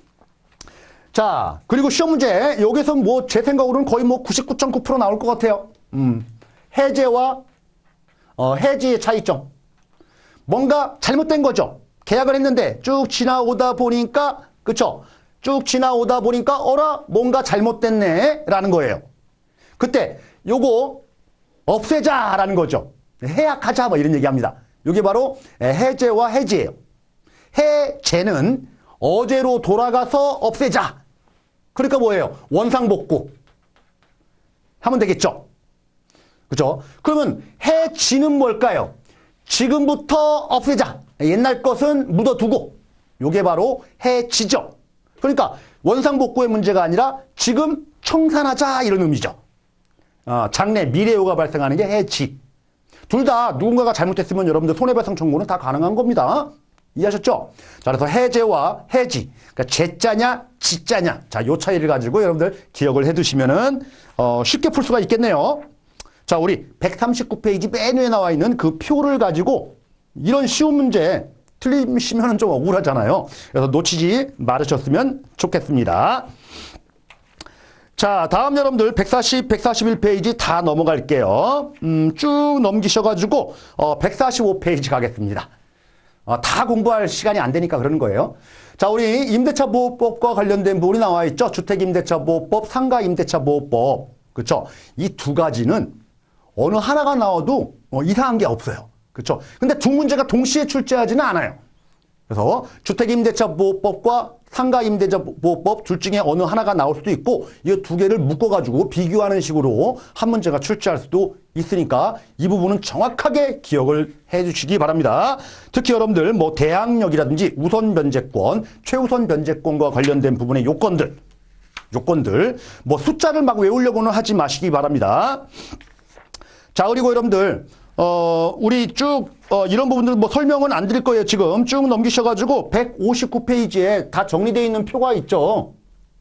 자, 그리고 시험 문제 여기서 뭐 제 생각으로는 거의 뭐 구십구 점 구 퍼센트 나올 것 같아요. 음, 해제와 어, 해지의 차이점. 뭔가 잘못된 거죠. 계약을 했는데 쭉 지나오다 보니까 그쵸? 쭉 지나오다 보니까 어라 뭔가 잘못됐네 라는 거예요. 그때 요거 없애자라는 거죠. 해약하자 뭐 이런 얘기합니다. 이게 바로 해제와 해지예요. 해제는 어제로 돌아가서 없애자. 그러니까 뭐예요? 원상복구 하면 되겠죠. 그죠? 그러면 해지는 뭘까요? 지금부터 없애자. 옛날 것은 묻어두고. 요게 바로 해지죠. 그러니까 원상복구의 문제가 아니라 지금 청산하자 이런 의미죠. 어, 장래 미래효가 발생하는 게 해지. 둘 다 누군가가 잘못했으면 여러분들 손해배상 청구는 다 가능한 겁니다. 이해하셨죠? 자, 그래서 해제와 해지. 그러니까 제자냐, 지자냐. 자, 요 차이를 가지고 여러분들 기억을 해 두시면은, 어, 쉽게 풀 수가 있겠네요. 자, 우리 백삼십구 페이지 맨 위에 나와 있는 그 표를 가지고 이런 쉬운 문제 틀리시면 좀 억울하잖아요. 그래서 놓치지 말으셨으면 좋겠습니다. 자, 다음 여러분들 백사십, 백사십일 페이지 다 넘어갈게요. 음, 쭉 넘기셔가지고 어, 백사십오 페이지 가겠습니다. 어, 다 공부할 시간이 안 되니까 그러는 거예요. 자, 우리 임대차보호법과 관련된 부분이 나와 있죠. 주택임대차보호법, 상가임대차보호법. 그렇죠? 이 두 가지는 어느 하나가 나와도 어, 이상한 게 없어요. 그렇죠? 근데 두 문제가 동시에 출제하지는 않아요. 그래서 주택임대차보호법과 상가임대차보호법 둘 중에 어느 하나가 나올 수도 있고 이 두 개를 묶어가지고 비교하는 식으로 한 문제가 출제할 수도 있으니까 이 부분은 정확하게 기억을 해주시기 바랍니다. 특히 여러분들 뭐 대항력이라든지 우선 변제권, 최우선 변제권과 관련된 부분의 요건들, 요건들 뭐 숫자를 막 외우려고는 하지 마시기 바랍니다. 자, 그리고 여러분들 어, 우리 쭉, 어, 이런 부분들 뭐 설명은 안 드릴 거예요. 지금 쭉 넘기셔가지고 백오십구 페이지에 다 정리되어 있는 표가 있죠.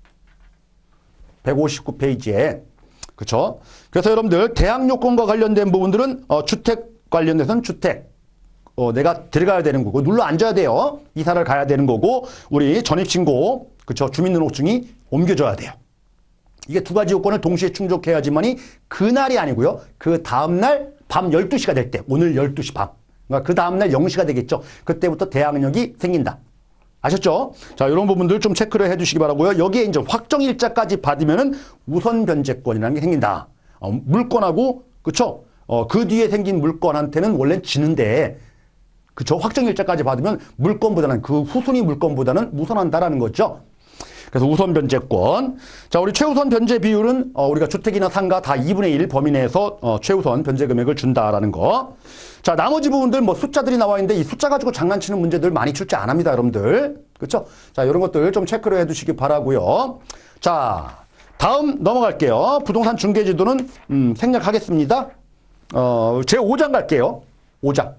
백오십구 페이지에. 그쵸? 그래서 여러분들 대항요건과 관련된 부분들은, 어, 주택 관련돼서는 주택. 어, 내가 들어가야 되는 거고, 눌러 앉아야 돼요. 이사를 가야 되는 거고, 우리 전입신고, 그쵸? 주민등록증이 옮겨져야 돼요. 이게 두 가지 요건을 동시에 충족해야지만이 그날이 아니고요. 그 다음날 밤 열두 시가 될 때, 오늘 열두 시 밤. 그러니까 그 다음날 영 시가 되겠죠. 그때부터 대항력이 생긴다. 아셨죠? 자, 이런 부분들 좀 체크를 해 주시기 바라고요. 여기에 이제 확정일자까지 받으면은 우선 변제권이라는 게 생긴다. 어, 물건하고, 그쵸? 어, 그 뒤에 생긴 물건한테는 원래 지는데, 그쵸? 확정일자까지 받으면 물건보다는, 그 후순위 물건보다는 우선한다라는 거죠. 그래서 우선 변제권. 자, 우리 최우선 변제 비율은 어, 우리가 주택이나 상가 다 이분의 일 범위 내에서 어, 최우선 변제 금액을 준다라는 거. 자, 나머지 부분들 뭐 숫자들이 나와 있는데 이 숫자 가지고 장난치는 문제들 많이 출제 안 합니다, 여러분들. 그렇죠? 자, 이런 것들 좀 체크를 해 두시기 바라고요. 자, 다음 넘어갈게요. 부동산 중개지도는 음, 생략하겠습니다. 어, 제오 장 갈게요. 오 장.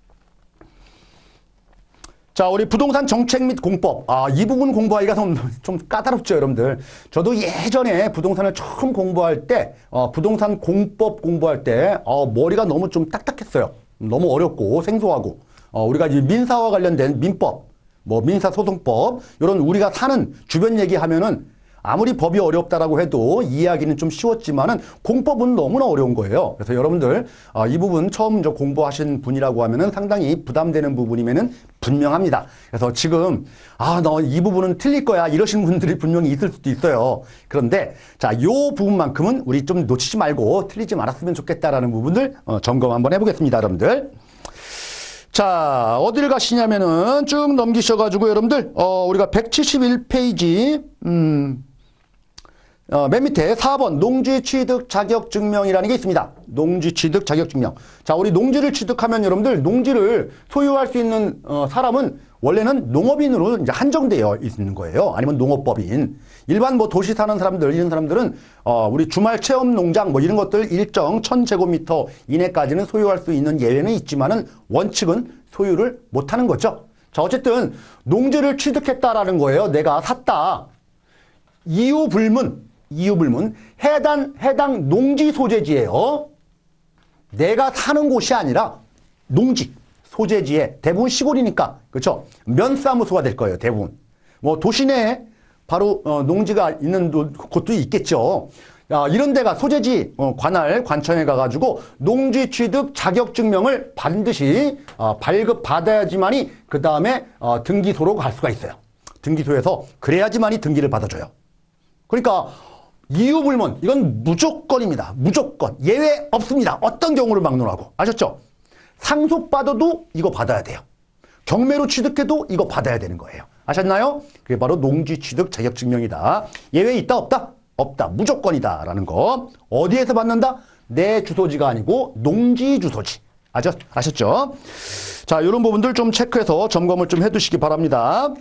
자, 우리 부동산 정책 및 공법. 아, 이 부분 공부하기가 좀, 좀 까다롭죠, 여러분들. 저도 예전에 부동산을 처음 공부할 때, 어, 부동산 공법 공부할 때, 어, 머리가 너무 좀 딱딱했어요. 너무 어렵고 생소하고. 어, 우리가 이제 민사와 관련된 민법, 뭐 민사소송법, 이런 우리가 사는 주변 얘기하면은 아무리 법이 어렵다라고 해도 이해하기는 좀 쉬웠지만은 공법은 너무나 어려운 거예요. 그래서 여러분들 어, 이 부분 처음 저 공부하신 분이라고 하면은 상당히 부담되는 부분이면은 분명합니다. 그래서 지금 아, 너 이 부분은 틀릴 거야 이러시는 분들이 분명히 있을 수도 있어요. 그런데 자, 요 부분만큼은 우리 좀 놓치지 말고 틀리지 말았으면 좋겠다라는 부분들 어, 점검 한번 해보겠습니다, 여러분들. 자, 어디를 가시냐면은 쭉 넘기셔가지고 여러분들 어, 우리가 백칠십일 페이지 음. 어, 맨 밑에 사 번 농지 취득 자격 증명이라는 게 있습니다. 농지 취득 자격 증명. 자, 우리 농지를 취득하면 여러분들 농지를 소유할 수 있는 어, 사람은 원래는 농업인으로 이제 한정되어 있는 거예요. 아니면 농업법인. 일반 뭐 도시 사는 사람들, 이런 사람들은 어, 우리 주말 체험 농장 뭐 이런 것들 일정 천 제곱미터 이내까지는 소유할 수 있는 예외는 있지만은 원칙은 소유를 못 하는 거죠. 자, 어쨌든 농지를 취득했다라는 거예요. 내가 샀다. 이유 불문. 이유 불문. 해당, 해당 농지 소재지예요. 내가 사는 곳이 아니라 농지 소재지에 대부분 시골이니까 그렇죠. 면사무소가 될 거예요. 대부분. 뭐 도시 내에 바로 어, 농지가 있는 곳도 있겠죠. 아, 이런 데가 소재지 어, 관할 관청에 가가지고 농지 취득 자격 증명을 반드시 어, 발급받아야지만이 그 다음에 어, 등기소로 갈 수가 있어요. 등기소에서 그래야지만이 등기를 받아줘요. 그러니까 이유불문 이건 무조건입니다. 무조건 예외 없습니다. 어떤 경우를 막론하고 아셨죠? 상속받아도 이거 받아야 돼요. 경매로 취득해도 이거 받아야 되는 거예요. 아셨나요? 그게 바로 농지 취득 자격 증명이다. 예외 있다 없다? 없다. 무조건이다 라는 거. 어디에서 받는다? 내 주소지가 아니고 농지 주소지. 아셨, 아셨죠? 자, 이런 부분들 좀 체크해서 점검을 좀 해두시기 바랍니다.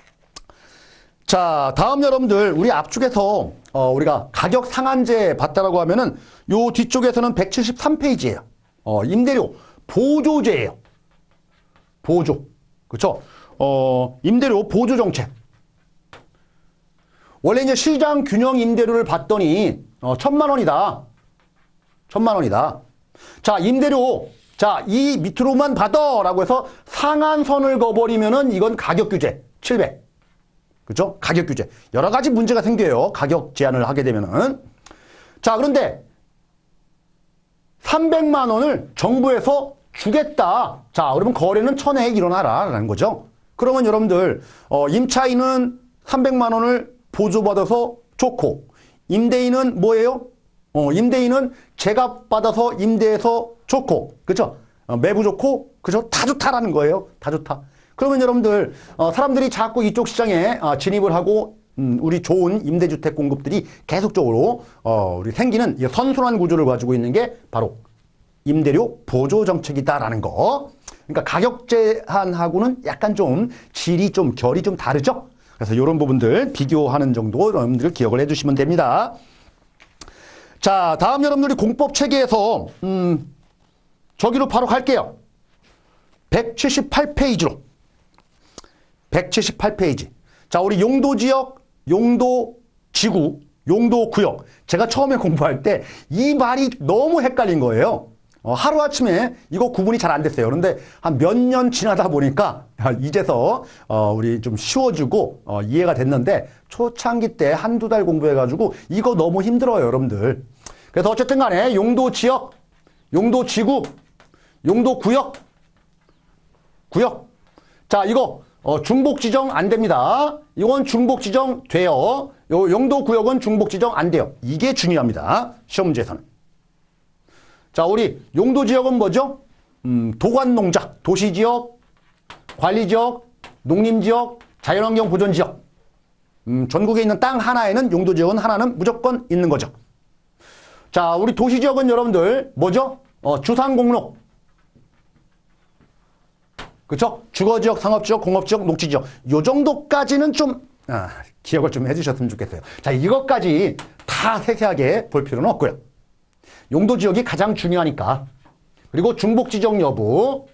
자, 다음 여러분들 우리 앞쪽에서 어, 우리가 가격 상한제 봤다라고 하면은 요 뒤쪽에서는 백칠십삼 페이지예요. 어, 임대료 보조제예요. 보조. 그렇죠? 어, 임대료 보조 정책. 원래 이제 시장 균형 임대료를 봤더니 어, 천만 원이다. 천만 원이다. 자, 임대료. 자, 이 밑으로만 받아라고 해서 상한선을 거버리면은 이건 가격 규제 칠백. 그죠? 가격 규제. 여러 가지 문제가 생겨요. 가격 제한을 하게 되면은. 자, 그런데 삼백만 원을 정부에서 주겠다. 자, 그러면 거래는 천회에 일어나라. 라는 거죠. 그러면 여러분들, 어, 임차인은 삼백만 원을 보조받아서 좋고, 임대인은 뭐예요? 어, 임대인은 제값 받아서 임대해서 좋고, 그죠? 어, 매부 좋고, 그죠? 다 좋다라는 거예요. 다 좋다. 그러면 여러분들 어, 사람들이 자꾸 이쪽 시장에 어, 진입을 하고 음, 우리 좋은 임대주택 공급들이 계속적으로 어, 우리 생기는 이 선순환 구조를 가지고 있는 게 바로 임대료 보조 정책이다라는 거. 그러니까 가격 제한하고는 약간 좀 질이 좀 결이 좀 다르죠. 그래서 이런 부분들 비교하는 정도 여러분들 기억을 해주시면 됩니다. 자, 다음 여러분들이 공법 체계에서 음, 저기로 바로 갈게요. 백칠십팔 페이지로. 백칠십팔 페이지. 자, 우리 용도지역, 용도지구, 용도구역. 제가 처음에 공부할 때 이 말이 너무 헷갈린 거예요. 어, 하루아침에 이거 구분이 잘 안 됐어요. 그런데 한 몇 년 지나다 보니까 이제서 어, 우리 좀 쉬워지고 어, 이해가 됐는데 초창기 때 한두 달 공부해가지고 이거 너무 힘들어요, 여러분들. 그래서 어쨌든 간에 용도지역, 용도지구, 용도구역, 구역. 자, 이거 어, 중복 지정 안 됩니다. 이건 중복 지정 돼요. 요 용도 구역은 중복 지정 안 돼요. 이게 중요합니다. 시험 문제에서는. 자, 우리 용도 지역은 뭐죠? 음, 도관농자, 도시지역, 관리지역, 농림지역, 자연환경 보존지역. 음, 전국에 있는 땅 하나에는 용도 지역은 하나는 무조건 있는 거죠. 자, 우리 도시지역은 여러분들 뭐죠? 어, 주상공로. 그렇죠? 주거지역, 상업지역, 공업지역, 녹지지역. 요 정도까지는 좀 아, 기억을 좀 해주셨으면 좋겠어요. 자, 이것까지 다 세세하게 볼 필요는 없고요. 용도지역이 가장 중요하니까. 그리고 중복지정 여부.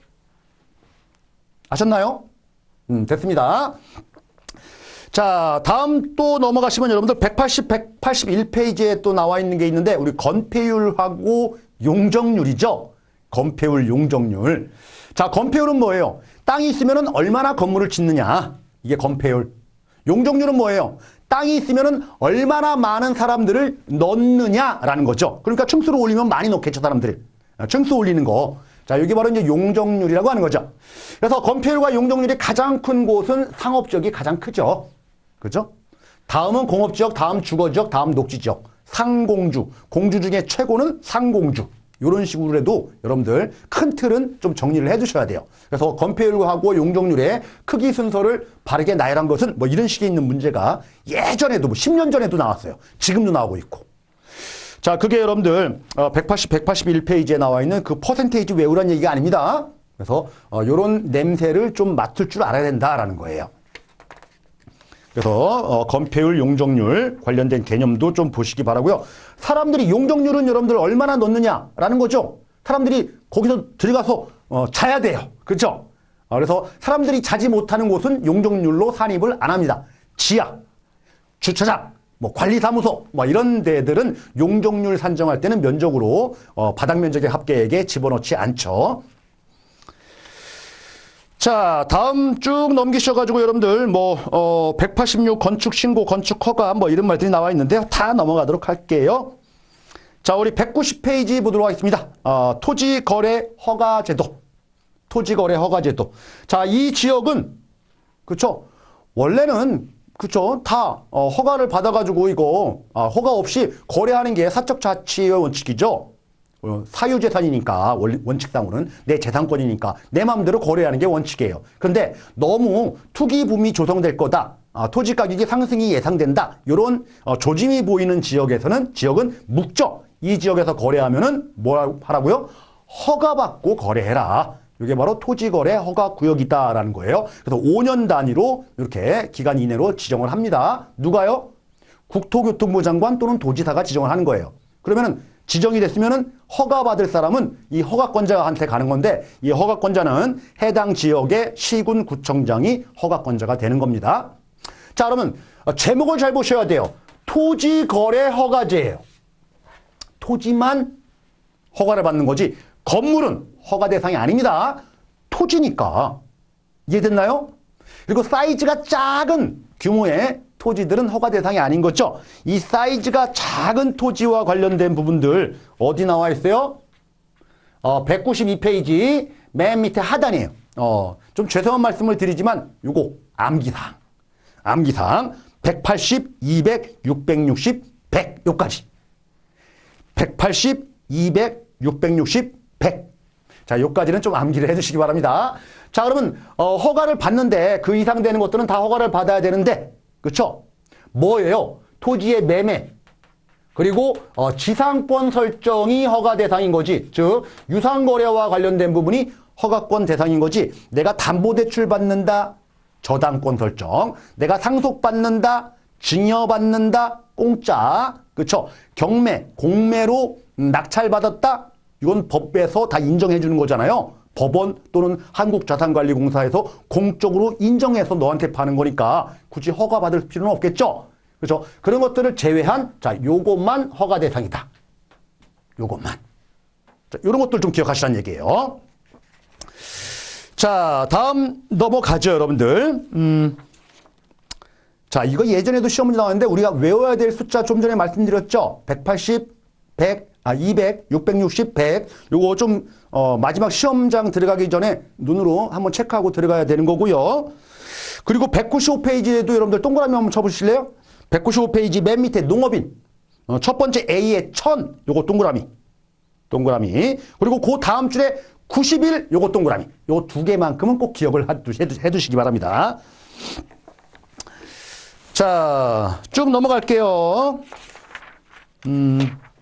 아셨나요? 음, 됐습니다. 자, 다음 또 넘어가시면 여러분들 백팔십, 백팔십일 페이지에 또 나와 있는 게 있는데 우리 건폐율하고 용적률이죠. 건폐율, 용적률. 자, 건폐율은 뭐예요? 땅이 있으면 얼마나 건물을 짓느냐. 이게 건폐율. 용적률은 뭐예요? 땅이 있으면 얼마나 많은 사람들을 넣느냐라는 거죠. 그러니까 층수를 올리면 많이 넣겠죠, 사람들이. 층수 올리는 거. 자, 여기 바로 이제 용적률이라고 하는 거죠. 그래서 건폐율과 용적률이 가장 큰 곳은 상업지역이 가장 크죠. 그죠? 다음은 공업지역, 다음 주거지역, 다음 녹지지역. 상공주. 공주 중에 최고는 상공주. 이런 식으로 해도 여러분들 큰 틀은 좀 정리를 해 두셔야 돼요. 그래서 건폐율하고 용적률의 크기 순서를 바르게 나열한 것은 뭐 이런 식의 있는 문제가 예전에도 뭐 십 년 전에도 나왔어요. 지금도 나오고 있고. 자, 그게 여러분들 백팔십, 백팔십일 페이지에 나와 있는 그 퍼센테이지 외우란 얘기가 아닙니다. 그래서 이런 냄새를 좀 맡을 줄 알아야 된다라는 거예요. 그래서 어, 건폐율, 용적률 관련된 개념도 좀 보시기 바라고요. 사람들이 용적률은 여러분들 얼마나 넣느냐라는 거죠. 사람들이 거기서 들어가서 어, 자야 돼요. 그렇죠? 어, 그래서 사람들이 자지 못하는 곳은 용적률로 산입을 안 합니다. 지하, 주차장, 뭐 관리사무소 뭐 이런 데들은 용적률 산정할 때는 면적으로 어, 바닥 면적의 합계액에 집어넣지 않죠. 자, 다음 쭉 넘기셔가지고 여러분들 뭐 어, 백팔십육 건축 신고 건축 허가 뭐 이런 말들이 나와 있는데요. 다 넘어가도록 할게요. 자, 우리 백구십 페이지 보도록 하겠습니다. 어, 토지거래 허가제도. 토지거래 허가제도. 자, 이 지역은 그쵸? 원래는 그쵸? 다 어, 허가를 받아가지고 이거 아, 허가 없이 거래하는 게 사적 자치의 원칙이죠. 사유재산이니까 원칙상으로는 내 재산권이니까 내 마음대로 거래하는 게 원칙이에요. 그런데 너무 투기붐이 조성될 거다. 아, 토지 가격이 상승이 예상된다. 이런 어, 조짐이 보이는 지역에서는 지역은 묵죠. 이 지역에서 거래하면은 뭐라고 하라고요? 허가받고 거래해라. 이게 바로 토지거래 허가구역이다라는 거예요. 그래서 오 년 단위로 이렇게 기간 이내로 지정을 합니다. 누가요? 국토교통부 장관 또는 도지사가 지정을 하는 거예요. 그러면은 지정이 됐으면은 허가받을 사람은 이 허가권자한테 가는 건데 이 허가권자는 해당 지역의 시군 구청장이 허가권자가 되는 겁니다. 자, 그러면 제목을 잘 보셔야 돼요. 토지거래 허가제예요. 토지만 허가를 받는 거지 건물은 허가 대상이 아닙니다. 토지니까. 이해됐나요? 그리고 사이즈가 작은 규모의 토지들은 허가 대상이 아닌 거죠. 이 사이즈가 작은 토지와 관련된 부분들 어디 나와 있어요? 어, 백구십이 페이지 맨 밑에 하단이에요. 어, 좀 죄송한 말씀을 드리지만 요거 암기사항. 암기사항 백팔십, 이백, 육백육십, 백 요까지. 백팔십, 이백, 육백육십, 백. 자, 요까지는 좀 암기를 해주시기 바랍니다. 자, 그러면 어, 허가를 받는데 그 이상 되는 것들은 다 허가를 받아야 되는데 그렇죠? 뭐예요? 토지의 매매 그리고 어, 지상권 설정이 허가 대상인 거지. 즉 유상거래와 관련된 부분이 허가권 대상인 거지. 내가 담보대출 받는다. 저당권 설정. 내가 상속받는다. 증여받는다. 공짜. 그렇죠? 경매, 공매로 낙찰받았다. 이건 법에서 다 인정해 주는 거잖아요. 법원 또는 한국자산관리공사에서 공적으로 인정해서 너한테 파는 거니까 굳이 허가 받을 필요는 없겠죠. 그렇죠? 그런 것들을 제외한 자, 요것만 허가 대상이다. 요것만. 자, 요런 것들 좀 기억하시라는 얘기예요. 자, 다음 넘어가죠, 여러분들. 음. 자, 이거 예전에도 시험 문제 나왔는데 우리가 외워야 될 숫자 좀 전에 말씀드렸죠. 백팔십, 백, 아, 이백, 육백육십, 백. 요거 좀, 어, 마지막 시험장 들어가기 전에 눈으로 한번 체크하고 들어가야 되는 거고요. 그리고 백구십오 페이지에도 여러분들 동그라미 한번 쳐보실래요? 백구십오 페이지 맨 밑에 농업인. 어, 첫 번째 A의 천. 요거 동그라미. 동그라미. 그리고 그 다음 줄에 구십일. 요거 동그라미. 요거 두 개만큼은 꼭 기억을 해두시기 바랍니다. 자, 쭉 넘어갈게요. 음.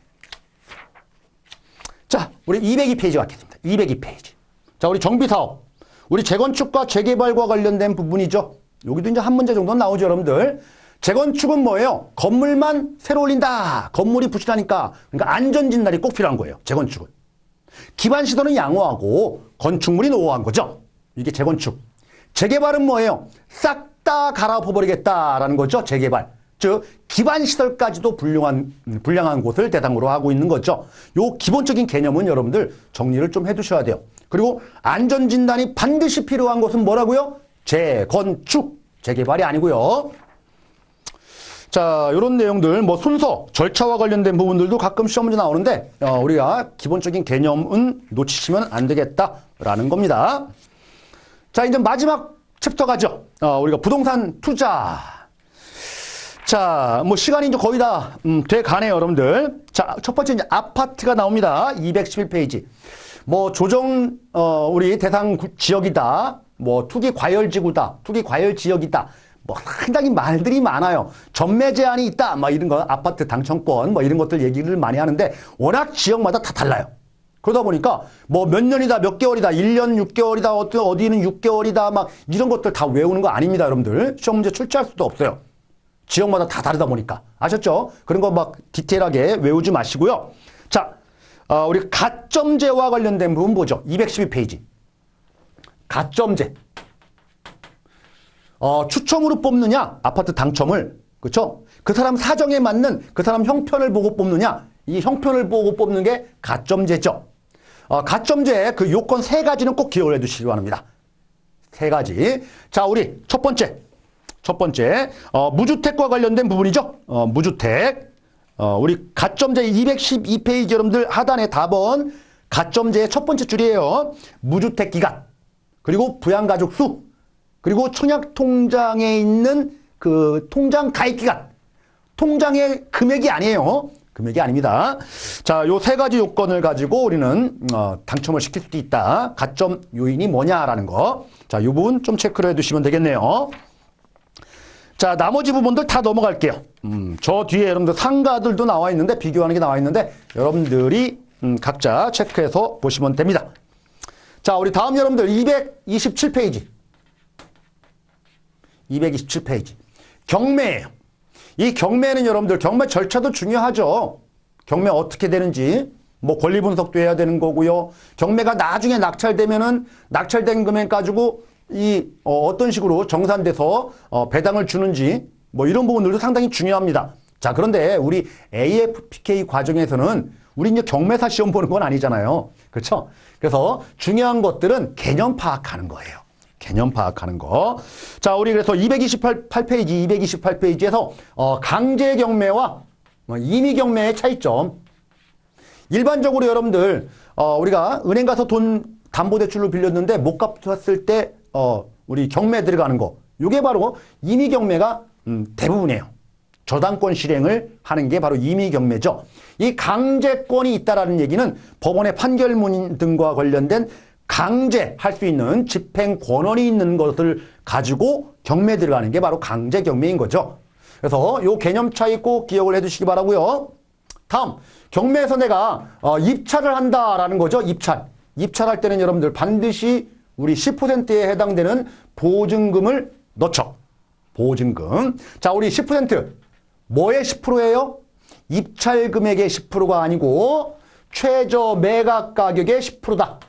자, 우리 이백이 페이지 갖겠습니다. 이백이 페이지. 자, 우리 정비사업. 우리 재건축과 재개발과 관련된 부분이죠. 여기도 이제 한 문제 정도는 나오죠, 여러분들. 재건축은 뭐예요? 건물만 새로 올린다. 건물이 부실하니까. 그러니까 안전진단이 꼭 필요한 거예요, 재건축은. 기반시설은 양호하고 건축물이 노후한 거죠. 이게 재건축. 재개발은 뭐예요? 싹 다 갈아엎어버리겠다라는 거죠, 재개발. 즉 기반시설까지도 불량한, 불량한 곳을 대상으로 하고 있는 거죠. 요 기본적인 개념은 여러분들 정리를 좀 해두셔야 돼요. 그리고 안전진단이 반드시 필요한 것은 뭐라고요? 재건축, 재개발이 아니고요. 자, 요런 내용들 뭐 순서, 절차와 관련된 부분들도 가끔 시험 문제 나오는데 어, 우리가 기본적인 개념은 놓치시면 안 되겠다라는 겁니다. 자, 이제 마지막 챕터 가죠. 어, 우리가 부동산 투자. 자, 뭐 시간이 이제 거의 다 음, 돼 가네요, 여러분들. 자, 첫 번째 이제 아파트가 나옵니다. 이백십일 페이지. 뭐 조정 어 우리 대상 구, 지역이다. 뭐 투기 과열 지구다. 투기 과열 지역이다. 뭐 상당히 말들이 많아요. 전매 제한이 있다. 막 이런 거 아파트 당첨권 뭐 이런 것들 얘기를 많이 하는데 워낙 지역마다 다 달라요. 그러다 보니까 뭐 몇 년이다, 몇 개월이다, 일 년 육 개월이다, 어디 어디는 육 개월이다, 막 이런 것들 다 외우는 거 아닙니다, 여러분들. 시험 문제 출제할 수도 없어요. 지역마다 다 다르다 보니까. 아셨죠? 그런 거 막 디테일하게 외우지 마시고요. 자, 어, 우리 가점제와 관련된 부분 보죠. 이백십이 페이지. 가점제. 어, 추첨으로 뽑느냐? 아파트 당첨을. 그렇죠? 그 사람 사정에 맞는 그 사람 형편을 보고 뽑느냐? 이 형편을 보고 뽑는 게 가점제죠. 어, 가점제의 그 요건 세 가지는 꼭 기억을 해 두시기 바랍니다. 세 가지. 자, 우리 첫 번째. 첫 번째, 어, 무주택과 관련된 부분이죠. 어, 무주택. 어, 우리 가점제 이백십이 페이지 여러분들 하단에 답은 가점제의 첫 번째 줄이에요. 무주택 기간, 그리고 부양가족 수, 그리고 청약통장에 있는 그 통장 가입 기간. 통장의 금액이 아니에요. 금액이 아닙니다. 자, 요 세 가지 요건을 가지고 우리는 어, 당첨을 시킬 수도 있다. 가점 요인이 뭐냐라는 거. 자, 요 부분 좀 체크를 해두시면 되겠네요. 자, 나머지 부분들 다 넘어갈게요. 음, 저 뒤에 여러분들 상가들도 나와 있는데, 비교하는 게 나와 있는데, 여러분들이 음, 각자 체크해서 보시면 됩니다. 자, 우리 다음 여러분들 이백이십칠 페이지. 이백이십칠 페이지. 경매예요. 이 경매는 여러분들 경매 절차도 중요하죠. 경매 어떻게 되는지, 뭐 권리 분석도 해야 되는 거고요. 경매가 나중에 낙찰되면은 낙찰된 금액 가지고 이 어, 어떤 식으로 정산돼서 어, 배당을 주는지 뭐 이런 부분들도 상당히 중요합니다. 자, 그런데 우리 에이에프피케이 과정에서는 우리 이제 경매사 시험 보는 건 아니잖아요. 그렇죠? 그래서 중요한 것들은 개념 파악하는 거예요. 개념 파악하는 거. 자, 우리 그래서 이백이십팔 페이지, 이백이십팔 페이지에서 어, 강제 경매와 뭐 임의 경매의 차이점. 일반적으로 여러분들 어, 우리가 은행 가서 돈 담보대출로 빌렸는데 못 갚았을 때 어, 우리 경매 들어가는 거. 이게 바로 임의 경매가 음, 대부분이에요. 저당권 실행을 하는 게 바로 임의 경매죠. 이 강제권이 있다라는 얘기는 법원의 판결문 등과 관련된 강제할 수 있는 집행 권한이 있는 것을 가지고 경매 들어가는 게 바로 강제 경매인 거죠. 그래서 이 개념 차이 꼭 기억을 해 두시기 바라고요. 다음, 경매에서 내가 어, 입찰을 한다라는 거죠. 입찰. 입찰할 때는 여러분들 반드시 우리 십 퍼센트에 해당되는 보증금을 넣죠. 보증금. 자, 우리 십 퍼센트. 뭐의 십 퍼센트예요? 입찰 금액의 십 퍼센트가 아니고 최저 매각 가격의 십 퍼센트다.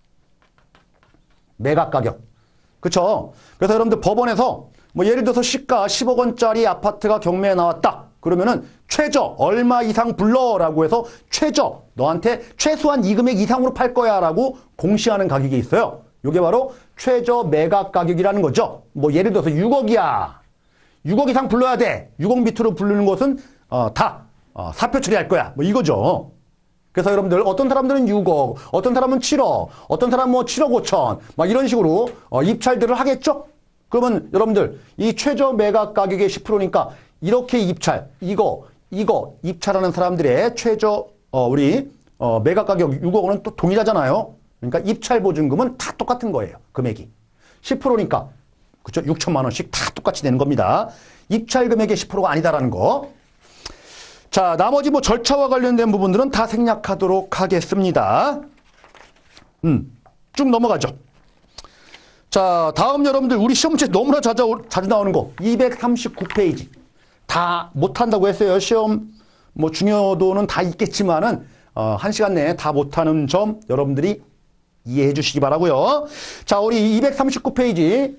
매각 가격. 그렇죠? 그래서 여러분들 법원에서 뭐 예를 들어서 시가 십억 원짜리 아파트가 경매에 나왔다. 그러면은 최저 얼마 이상 불러라고 해서 최저 너한테 최소한 이 금액 이상으로 팔 거야라고 공시하는 가격이 있어요. 이게 바로 최저 매각 가격이라는 거죠. 뭐 예를 들어서 육억이야. 육억 이상 불러야 돼. 육억 밑으로 부르는 것은 어, 다 어, 사표 처리할 거야. 뭐 이거죠. 그래서 여러분들 어떤 사람들은 육억, 어떤 사람은 칠억, 어떤 사람은 뭐 칠억 오천 막 이런 식으로 어, 입찰들을 하겠죠. 그러면 여러분들 이 최저 매각 가격의 십 퍼센트니까 이렇게 입찰, 이거, 이거 입찰하는 사람들의 최저 어, 우리 어, 매각 가격 육억 원은 또 동일하잖아요. 그러니까 입찰 보증금은 다 똑같은 거예요. 금액이. 십 퍼센트니까 그렇죠? 육천만 원씩 다 똑같이 되는 겁니다. 입찰 금액의 십 퍼센트가 아니다라는 거. 자, 나머지 뭐 절차와 관련된 부분들은 다 생략하도록 하겠습니다. 음, 쭉 넘어가죠. 자, 다음 여러분들 우리 시험 문제 너무나 자주, 자주 나오는 거 이백삼십구 페이지. 다 못한다고 했어요. 시험 뭐 중요도는 다 있겠지만은 어, 한 시간 내에 다 못하는 점 여러분들이 이해해 주시기 바라고요. 자, 우리 이백삼십구 페이지.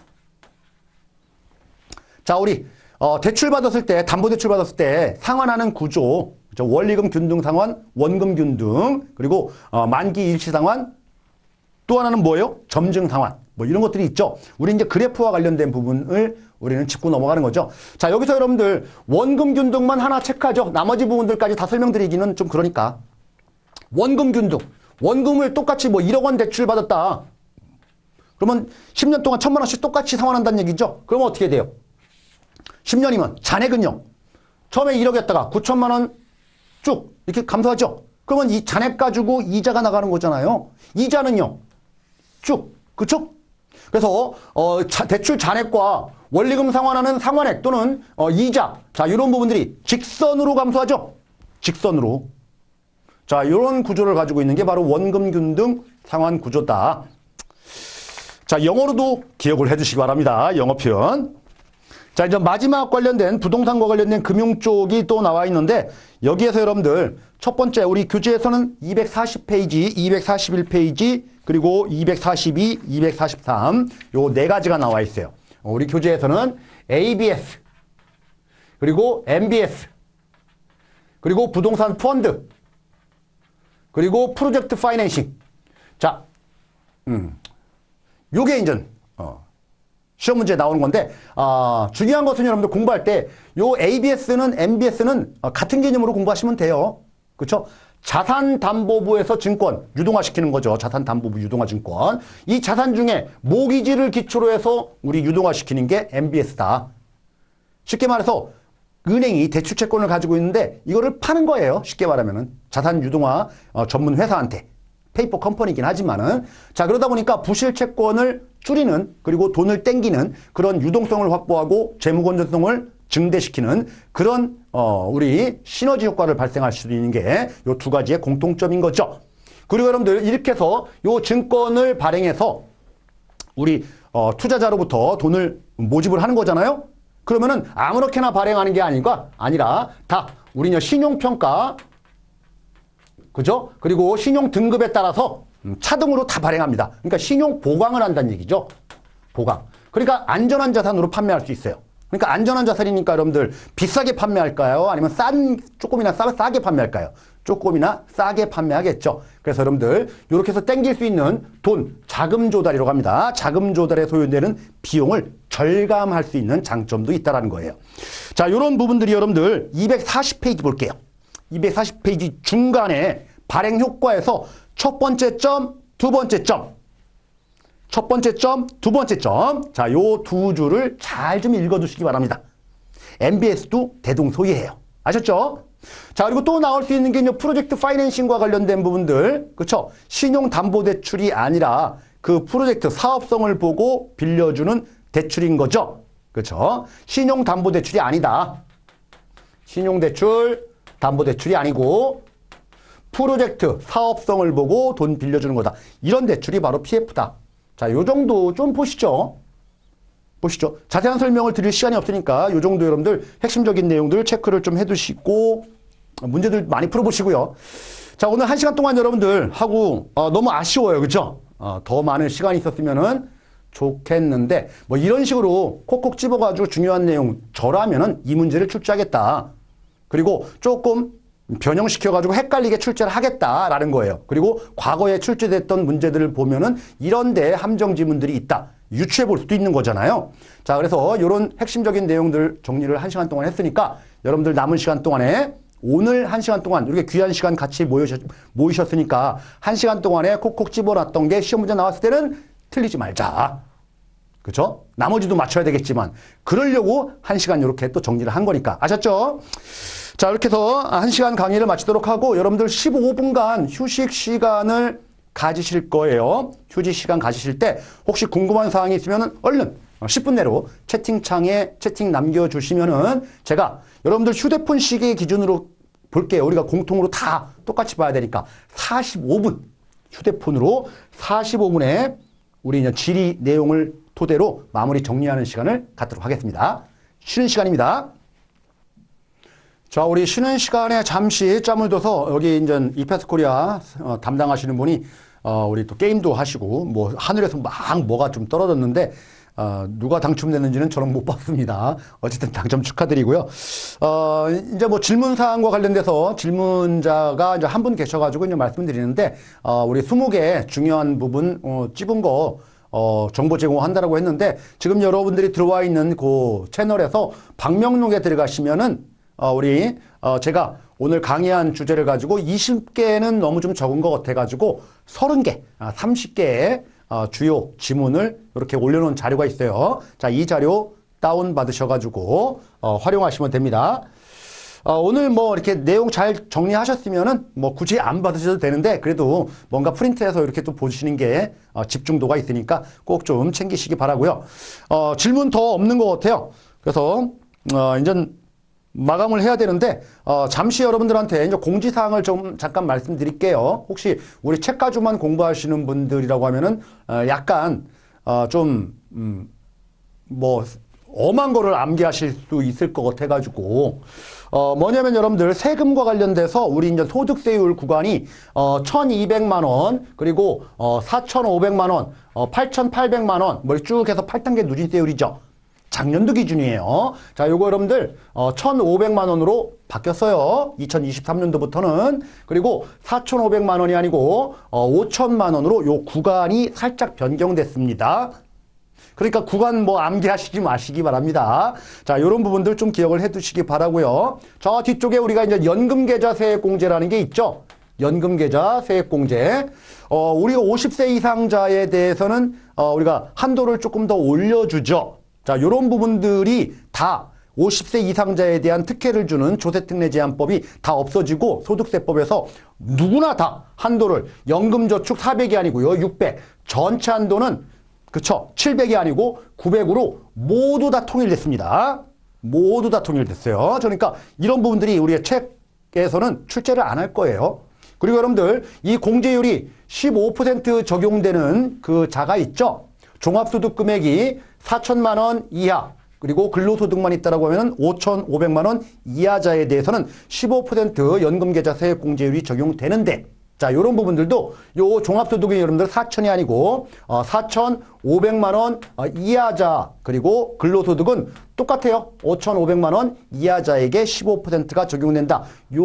자, 우리 어, 대출 받았을 때, 담보대출 받았을 때 상환하는 구조, 그렇죠? 원리금 균등 상환, 원금 균등, 그리고 어, 만기 일시 상환, 또 하나는 뭐예요? 점증 상환. 뭐 이런 것들이 있죠. 우리 이제 그래프와 관련된 부분을 우리는 짚고 넘어가는 거죠. 자, 여기서 여러분들 원금 균등만 하나 체크하죠. 나머지 부분들까지 다 설명드리기는 좀 그러니까. 원금 균등. 원금을 똑같이 뭐 일억 원 대출 받았다. 그러면 십 년 동안 천만 원씩 똑같이 상환한다는 얘기죠. 그러면 어떻게 돼요? 십 년이면 잔액은요. 처음에 일억이었다가 구천만 원 쭉 이렇게 감소하죠. 그러면 이 잔액 가지고 이자가 나가는 거잖아요. 이자는요. 쭉. 그쵸? 그래서 어, 자, 대출 잔액과 원리금 상환하는 상환액 또는 어, 이자. 자, 이런 부분들이 직선으로 감소하죠. 직선으로. 자, 이런 구조를 가지고 있는 게 바로 원금균등 상환 구조다. 자, 영어로도 기억을 해 주시기 바랍니다. 영어 표현. 자, 이제 마지막 관련된 부동산과 관련된 금융 쪽이 또 나와 있는데 여기에서 여러분들 첫 번째 우리 교재에서는 이백사십 페이지, 이백사십일 페이지, 그리고 이백사십이, 이백사십삼 요 네 가지가 나와 있어요. 우리 교재에서는 에이비에스, 그리고 엠비에스, 그리고 부동산 펀드, 그리고 프로젝트 파이낸싱. 자, 음, 요게 이제 어, 시험 문제에 나오는 건데 어, 중요한 것은 여러분들 공부할 때 요 에이비에스는 엠비에스는 어, 같은 개념으로 공부하시면 돼요. 그렇죠? 자산담보부에서 증권 유동화시키는 거죠. 자산담보부 유동화 증권. 이 자산 중에 모기지를 기초로 해서 우리 유동화시키는 게 엠비에스다. 쉽게 말해서 은행이 대출채권을 가지고 있는데 이거를 파는 거예요. 쉽게 말하면은 자산 유동화 어, 전문 회사한테. 페이퍼 컴퍼니긴 하지만은 자 그러다 보니까 부실 채권을 줄이는 그리고 돈을 땡기는 그런 유동성을 확보하고 재무 건전성을 증대시키는 그런 어 우리 시너지 효과를 발생할 수 있는 게 요 두 가지의 공통점인 거죠. 그리고 여러분들 이렇게 해서 요 증권을 발행해서 우리 어 투자자로부터 돈을 모집을 하는 거잖아요. 그러면은 아무렇게나 발행하는 게 아니가 아니라 다 우리는 신용평가 그죠? 그리고 신용 등급에 따라서 차등으로 다 발행합니다. 그러니까 신용 보강을 한다는 얘기죠. 보강. 그러니까 안전한 자산으로 판매할 수 있어요. 그러니까 안전한 자산이니까 여러분들 비싸게 판매할까요? 아니면 싼 조금이나 싸, 싸게 판매할까요? 조금이나 싸게 판매하겠죠. 그래서 여러분들 이렇게 해서 땡길 수 있는 돈, 자금 조달이라고 합니다. 자금 조달에 소요되는 비용을 절감할 수 있는 장점도 있다는 거예요. 자, 이런 부분들이 여러분들 이백사십 페이지 볼게요. 이백사십 페이지 중간에 발행 효과에서 첫 번째 점, 두 번째 점. 첫 번째 점, 두 번째 점. 자, 요 두 줄을 잘 좀 읽어두시기 바랍니다. 엠비에스도 대동소이해요. 아셨죠? 자, 그리고 또 나올 수 있는 게 프로젝트 파이낸싱과 관련된 부분들. 그쵸? 신용담보대출이 아니라 그 프로젝트 사업성을 보고 빌려주는 대출인 거죠. 그쵸? 신용담보대출이 아니다. 신용대출, 담보대출이 아니고 프로젝트 사업성을 보고 돈 빌려주는 거다. 이런 대출이 바로 피에프다. 자, 요 정도 좀 보시죠. 보시죠. 자세한 설명을 드릴 시간이 없으니까 요 정도 여러분들 핵심적인 내용들 체크를 좀 해두시고 문제들 많이 풀어보시고요. 자, 오늘 한 시간 동안 여러분들 하고 어, 너무 아쉬워요. 그죠? 어, 더 많은 시간이 있었으면은 좋겠는데 뭐 이런 식으로 콕콕 집어가지고 중요한 내용 저라면은 이 문제를 출제하겠다. 그리고 조금 변형시켜가지고 헷갈리게 출제를 하겠다라는 거예요. 그리고 과거에 출제됐던 문제들을 보면은 이런데 함정 지문들이 있다. 유추해 볼 수도 있는 거잖아요. 자, 그래서 이런 핵심적인 내용들 정리를 한 시간 동안 했으니까 여러분들 남은 시간 동안에 오늘 한 시간 동안 이렇게 귀한 시간 같이 모이셨, 모이셨으니까 한 시간 동안에 콕콕 집어놨던 게 시험 문제 나왔을 때는 틀리지 말자. 그죠? 나머지도 맞춰야 되겠지만 그러려고 한 시간 이렇게 또 정리를 한 거니까. 아셨죠? 자, 이렇게 해서 한 시간 강의를 마치도록 하고 여러분들 십오 분간 휴식 시간을 가지실 거예요. 휴식 시간 가지실 때 혹시 궁금한 사항이 있으면 얼른 십 분 내로 채팅창에 채팅 남겨주시면은 제가 여러분들 휴대폰 시계 기준으로 볼게요. 우리가 공통으로 다 똑같이 봐야 되니까 사십오 분 휴대폰으로 사십오 분에 우리 이제 질의 내용을 토대로 마무리 정리하는 시간을 갖도록 하겠습니다. 쉬는 시간입니다. 자, 우리 쉬는 시간에 잠시 짬을 둬서 여기 이제 이패스 코리아 어, 담당하시는 분이 어, 우리 또 게임도 하시고 뭐 하늘에서 막 뭐가 좀 떨어졌는데 어, 누가 당첨됐는지는 저는 못 봤습니다. 어쨌든 당첨 축하드리고요. 어, 이제 뭐 질문 사항과 관련돼서 질문자가 이제 한 분 계셔가지고 이제 말씀드리는데 어, 우리 스무 개 중요한 부분 어, 찝은 거 어, 정보 제공한다라고 했는데 지금 여러분들이 들어와 있는 그 채널에서 방명록에 들어가시면은 어, 우리, 어, 제가 오늘 강의한 주제를 가지고 이십 개는 너무 좀 적은 것 같아가지고 서른 개, 아, 삼십 개의 어, 주요 지문을 이렇게 올려놓은 자료가 있어요. 자, 이 자료 다운 받으셔가지고 어, 활용하시면 됩니다. 어, 오늘 뭐 이렇게 내용 잘 정리하셨으면은 뭐 굳이 안 받으셔도 되는데 그래도 뭔가 프린트해서 이렇게 또 보시는 게 어, 집중도가 있으니까 꼭 좀 챙기시기 바라고요. 어, 질문 더 없는 것 같아요. 그래서 어, 이제 마감을 해야 되는데 어, 잠시 여러분들한테 이제 공지사항을 좀 잠깐 말씀드릴게요. 혹시 우리 책가주만 공부하시는 분들이라고 하면은 어, 약간 어, 좀 음, 뭐 엄한 거를 암기하실 수 있을 것 같아가지고 어 뭐냐면 여러분들 세금과 관련돼서 우리 이제 소득세율 구간이 어 천이백만 원 그리고 어 사천오백만 원, 어 팔천팔백만 원 뭐 쭉 해서 팔 단계 누진세율이죠. 작년도 기준이에요. 자, 요거 여러분들 어 천오백만 원으로 바뀌었어요. 이천이십삼 년도부터는. 그리고 사천오백만 원이 아니고 어 오천만 원으로 요 구간이 살짝 변경됐습니다. 그러니까 구간 뭐 암기하시지 마시기 바랍니다. 자, 이런 부분들 좀 기억을 해 두시기 바라고요. 저 뒤쪽에 우리가 이제 연금계좌 세액공제라는 게 있죠. 연금계좌 세액공제. 어, 우리가 오십 세 이상자에 대해서는 어, 우리가 한도를 조금 더 올려주죠. 자, 이런 부분들이 다 오십 세 이상자에 대한 특혜를 주는 조세특례 제한법이 다 없어지고 소득세법에서 누구나 다 한도를 연금저축 사백이 아니고요. 육백. 전체 한도는 그쵸. 칠백이 아니고 구백으로 모두 다 통일됐습니다. 모두 다 통일됐어요. 그러니까 이런 부분들이 우리의 책에서는 출제를 안 할 거예요. 그리고 여러분들 이 공제율이 십오 퍼센트 적용되는 그 자가 있죠. 종합소득 금액이 사천만 원 이하 그리고 근로소득만 있다라고 하면 오천오백만 원 이하자에 대해서는 십오 퍼센트 연금계좌 세액공제율이 적용되는데 자, 이런 부분들도 요 종합소득이 여러분들 사천이 아니고 어, 사천오백만 원 어, 이하자 그리고 근로소득은 똑같아요. 오천오백만 원 이하자에게 십오 퍼센트가 적용된다.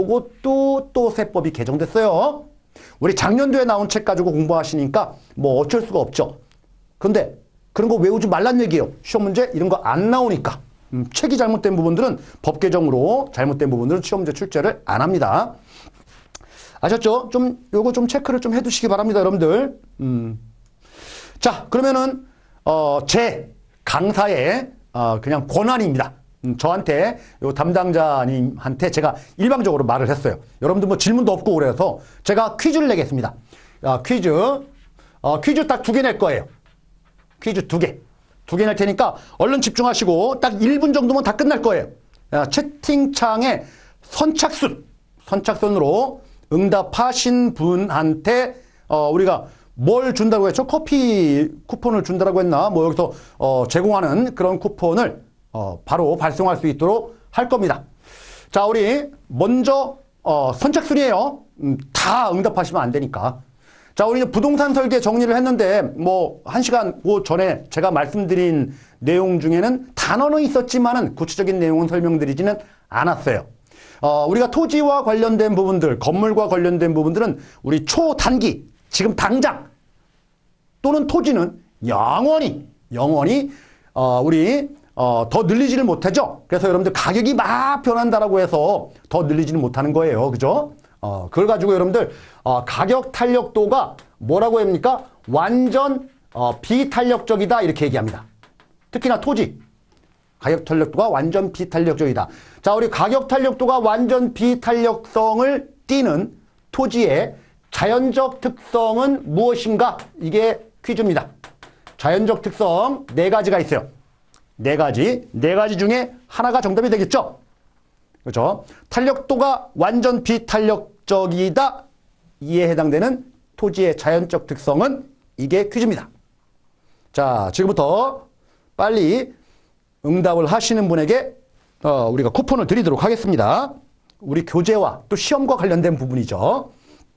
요것도 또 세법이 개정됐어요. 우리 작년도에 나온 책 가지고 공부하시니까 뭐 어쩔 수가 없죠. 근데 그런 거 외우지 말란 얘기예요. 시험 문제 이런 거 안 나오니까. 음, 책이 잘못된 부분들은 법 개정으로 잘못된 부분들은 시험 문제 출제를 안 합니다. 아셨죠? 좀 요거 좀 체크를 좀 해두시기 바랍니다, 여러분들. 음. 자, 그러면은 어, 제 강사의 어, 그냥 권한입니다. 음, 저한테 요 담당자님한테 제가 일방적으로 말을 했어요. 여러분들 뭐 질문도 없고 그래서 제가 퀴즈를 내겠습니다. 아, 퀴즈 어, 퀴즈 딱 두 개 낼 거예요. 퀴즈 두 개. 두 개 낼 테니까 얼른 집중하시고 딱 일 분 정도면 다 끝날 거예요. 아, 채팅창에 선착순, 선착순으로 응답하신 분한테 어, 우리가 뭘 준다고 했죠? 커피 쿠폰을 준다고 했나? 뭐 여기서 어, 제공하는 그런 쿠폰을 어, 바로 발송할 수 있도록 할 겁니다. 자, 우리 먼저 어, 선착순이에요. 음, 다 응답하시면 안 되니까. 자, 우리 부동산 설계 정리를 했는데 뭐 한 시간 그 전에 제가 말씀드린 내용 중에는 단어는 있었지만은 구체적인 내용은 설명드리지는 않았어요. 어, 우리가 토지와 관련된 부분들, 건물과 관련된 부분들은 우리 초단기, 지금 당장 또는 토지는 영원히, 영원히 어, 우리 어, 더 늘리지를 못하죠. 그래서 여러분들 가격이 막 변한다라고 해서 더 늘리지는 못하는 거예요. 그죠? 어, 그걸 가지고 여러분들 어, 가격 탄력도가 뭐라고 합니까? 완전 어, 비탄력적이다 이렇게 얘기합니다. 특히나 토지. 가격 탄력도가 완전 비탄력적이다. 자, 우리 가격 탄력도가 완전 비탄력성을 띠는 토지의 자연적 특성은 무엇인가? 이게 퀴즈입니다. 자연적 특성 네 가지가 있어요. 네 가지. 네 가지 중에 하나가 정답이 되겠죠? 그렇죠? 탄력도가 완전 비탄력적이다. 이에 해당되는 토지의 자연적 특성은 이게 퀴즈입니다. 자, 지금부터 빨리 응답을 하시는 분에게 어, 우리가 쿠폰을 드리도록 하겠습니다. 우리 교재와 또 시험과 관련된 부분이죠.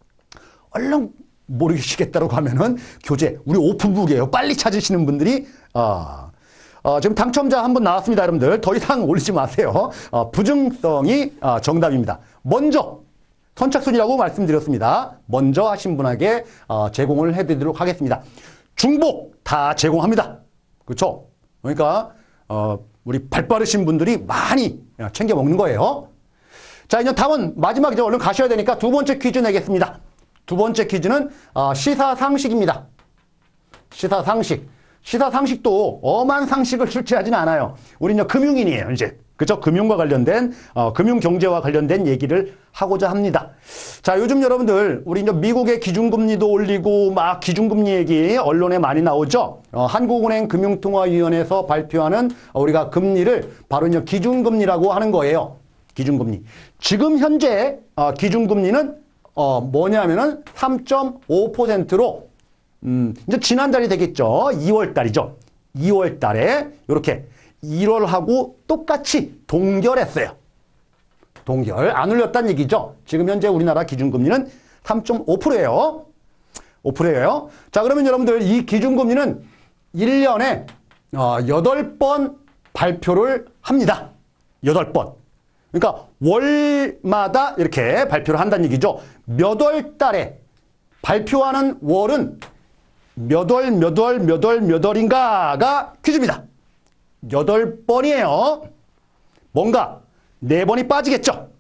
얼른 모르시겠다고 하면은 교재 우리 오픈북이에요. 빨리 찾으시는 분들이 어, 어, 지금 당첨자 한 분 나왔습니다. 여러분들 더 이상 올리지 마세요. 어, 부증성이 어, 정답입니다. 먼저 선착순이라고 말씀드렸습니다. 먼저 하신 분에게 어, 제공을 해드리도록 하겠습니다. 중복 다 제공합니다. 그렇죠? 그러니까 어, 우리 발 빠르신 분들이 많이 챙겨 먹는 거예요. 자, 이제 다음은 마지막이죠. 얼른 가셔야 되니까 두 번째 퀴즈 내겠습니다. 두 번째 퀴즈는 어, 시사상식입니다. 시사상식. 시사 상식도 엄한 상식을 출제하진 않아요. 우리는 금융인이에요, 이제. 그죠? 금융과 관련된, 어, 금융 경제와 관련된 얘기를 하고자 합니다. 자, 요즘 여러분들, 우리 이제 미국의 기준금리도 올리고, 막 기준금리 얘기 언론에 많이 나오죠? 어, 한국은행 금융통화위원회에서 발표하는 우리가 금리를 바로 이제 기준금리라고 하는 거예요. 기준금리. 지금 현재, 어, 기준금리는, 어, 뭐냐면은 삼 점 오 퍼센트로, 음, 이제 지난달이 되겠죠? 이월 달이죠? 이월 달에, 요렇게, 일월하고 똑같이 동결했어요. 동결. 안 올렸다는 얘기죠. 지금 현재 우리나라 기준금리는 삼 점 오 퍼센트예요. 오 퍼센트예요. 자, 그러면 여러분들 이 기준금리는 일 년에 어, 여덟 번 발표를 합니다. 여덟 번. 그러니까 월마다 이렇게 발표를 한다는 얘기죠. 몇 월 달에 발표하는 월은 몇 월, 몇 월, 몇 월, 몇 월인가가 퀴즈입니다. 여덟 번이에요. 뭔가 네 번이 빠지겠죠.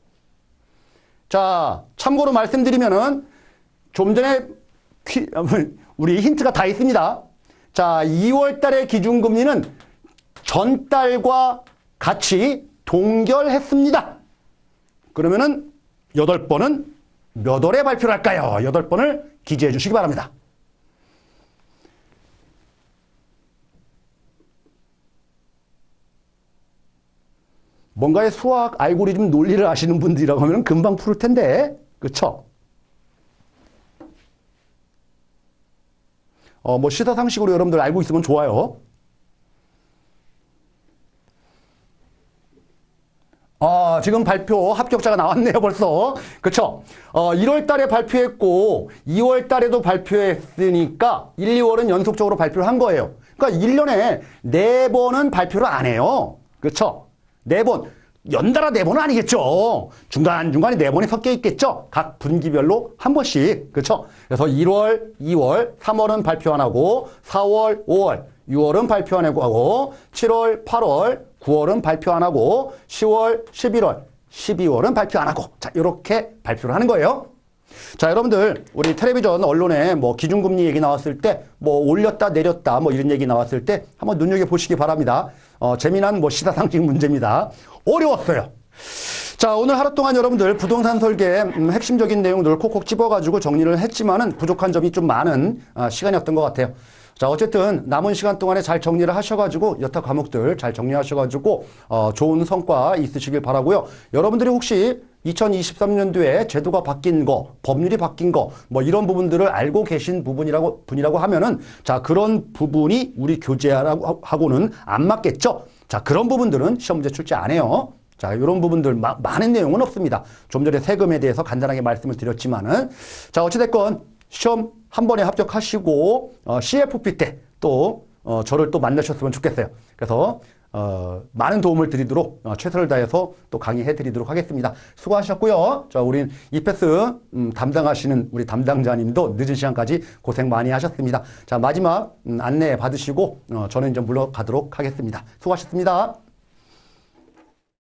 자, 참고로 말씀드리면은 좀 전에 퀴, 우리 힌트가 다 있습니다. 자, 이월 달의 기준금리는 전달과 같이 동결했습니다. 그러면은 여덟 번은 몇 월에 발표를 할까요? 여덟 번을 기재해 주시기 바랍니다. 뭔가의 수학 알고리즘 논리를 아시는 분들이라고 하면 금방 풀을 텐데, 그쵸? 어, 뭐 시사 상식으로 여러분들 알고 있으면 좋아요. 아, 지금 발표 합격자가 나왔네요, 벌써. 그쵸? 어, 일월 달에 발표했고, 이월 달에도 발표했으니까, 일, 이월은 연속적으로 발표를 한 거예요. 그러니까 일 년에 네 번은 발표를 안 해요. 그쵸? 네 번. 연달아 네 번은 아니겠죠. 중간중간에 네 번이 섞여 있겠죠. 각 분기별로 한 번씩. 그렇죠? 그래서 일월, 이월, 삼월은 발표 안 하고 사월, 오월, 유월은 발표 안 하고 칠월, 팔월, 구월은 발표 안 하고 시월, 십일월, 십이월은 발표 안 하고 자, 이렇게 발표를 하는 거예요. 자, 여러분들 우리 텔레비전 언론에 뭐 기준금리 얘기 나왔을 때 뭐 올렸다 내렸다 뭐 이런 얘기 나왔을 때 한번 눈여겨보시기 바랍니다. 어, 재미난 뭐 시사상식 문제입니다. 어려웠어요. 자, 오늘 하루 동안 여러분들 부동산 설계 음, 핵심적인 내용들 콕콕 집어가지고 정리를 했지만은 부족한 점이 좀 많은 아, 시간이었던 것 같아요. 자, 어쨌든 남은 시간 동안에 잘 정리를 하셔가지고 여타 과목들 잘 정리하셔가지고 어, 좋은 성과 있으시길 바라고요. 여러분들이 혹시 이천이십삼 년도에 제도가 바뀐 거, 법률이 바뀐 거, 뭐 이런 부분들을 알고 계신 부분이라고 분이라고 하면은 자, 그런 부분이 우리 교재하고 하고는 안 맞겠죠. 자, 그런 부분들은 시험 문제 출제 안 해요. 자, 이런 부분들 마, 많은 내용은 없습니다. 좀 전에 세금에 대해서 간단하게 말씀을 드렸지만은 자, 어찌됐건 시험 한 번에 합격하시고 어, 씨에프피 때 또 어, 저를 또 만나셨으면 좋겠어요. 그래서 어, 많은 도움을 드리도록 어, 최선을 다해서 또 강의해 드리도록 하겠습니다. 수고하셨고요. 자, 우린 이패스 음, 담당하시는 우리 담당자님도 늦은 시간까지 고생 많이 하셨습니다. 자, 마지막 음, 안내 받으시고 어, 저는 이제 물러가도록 하겠습니다. 수고하셨습니다.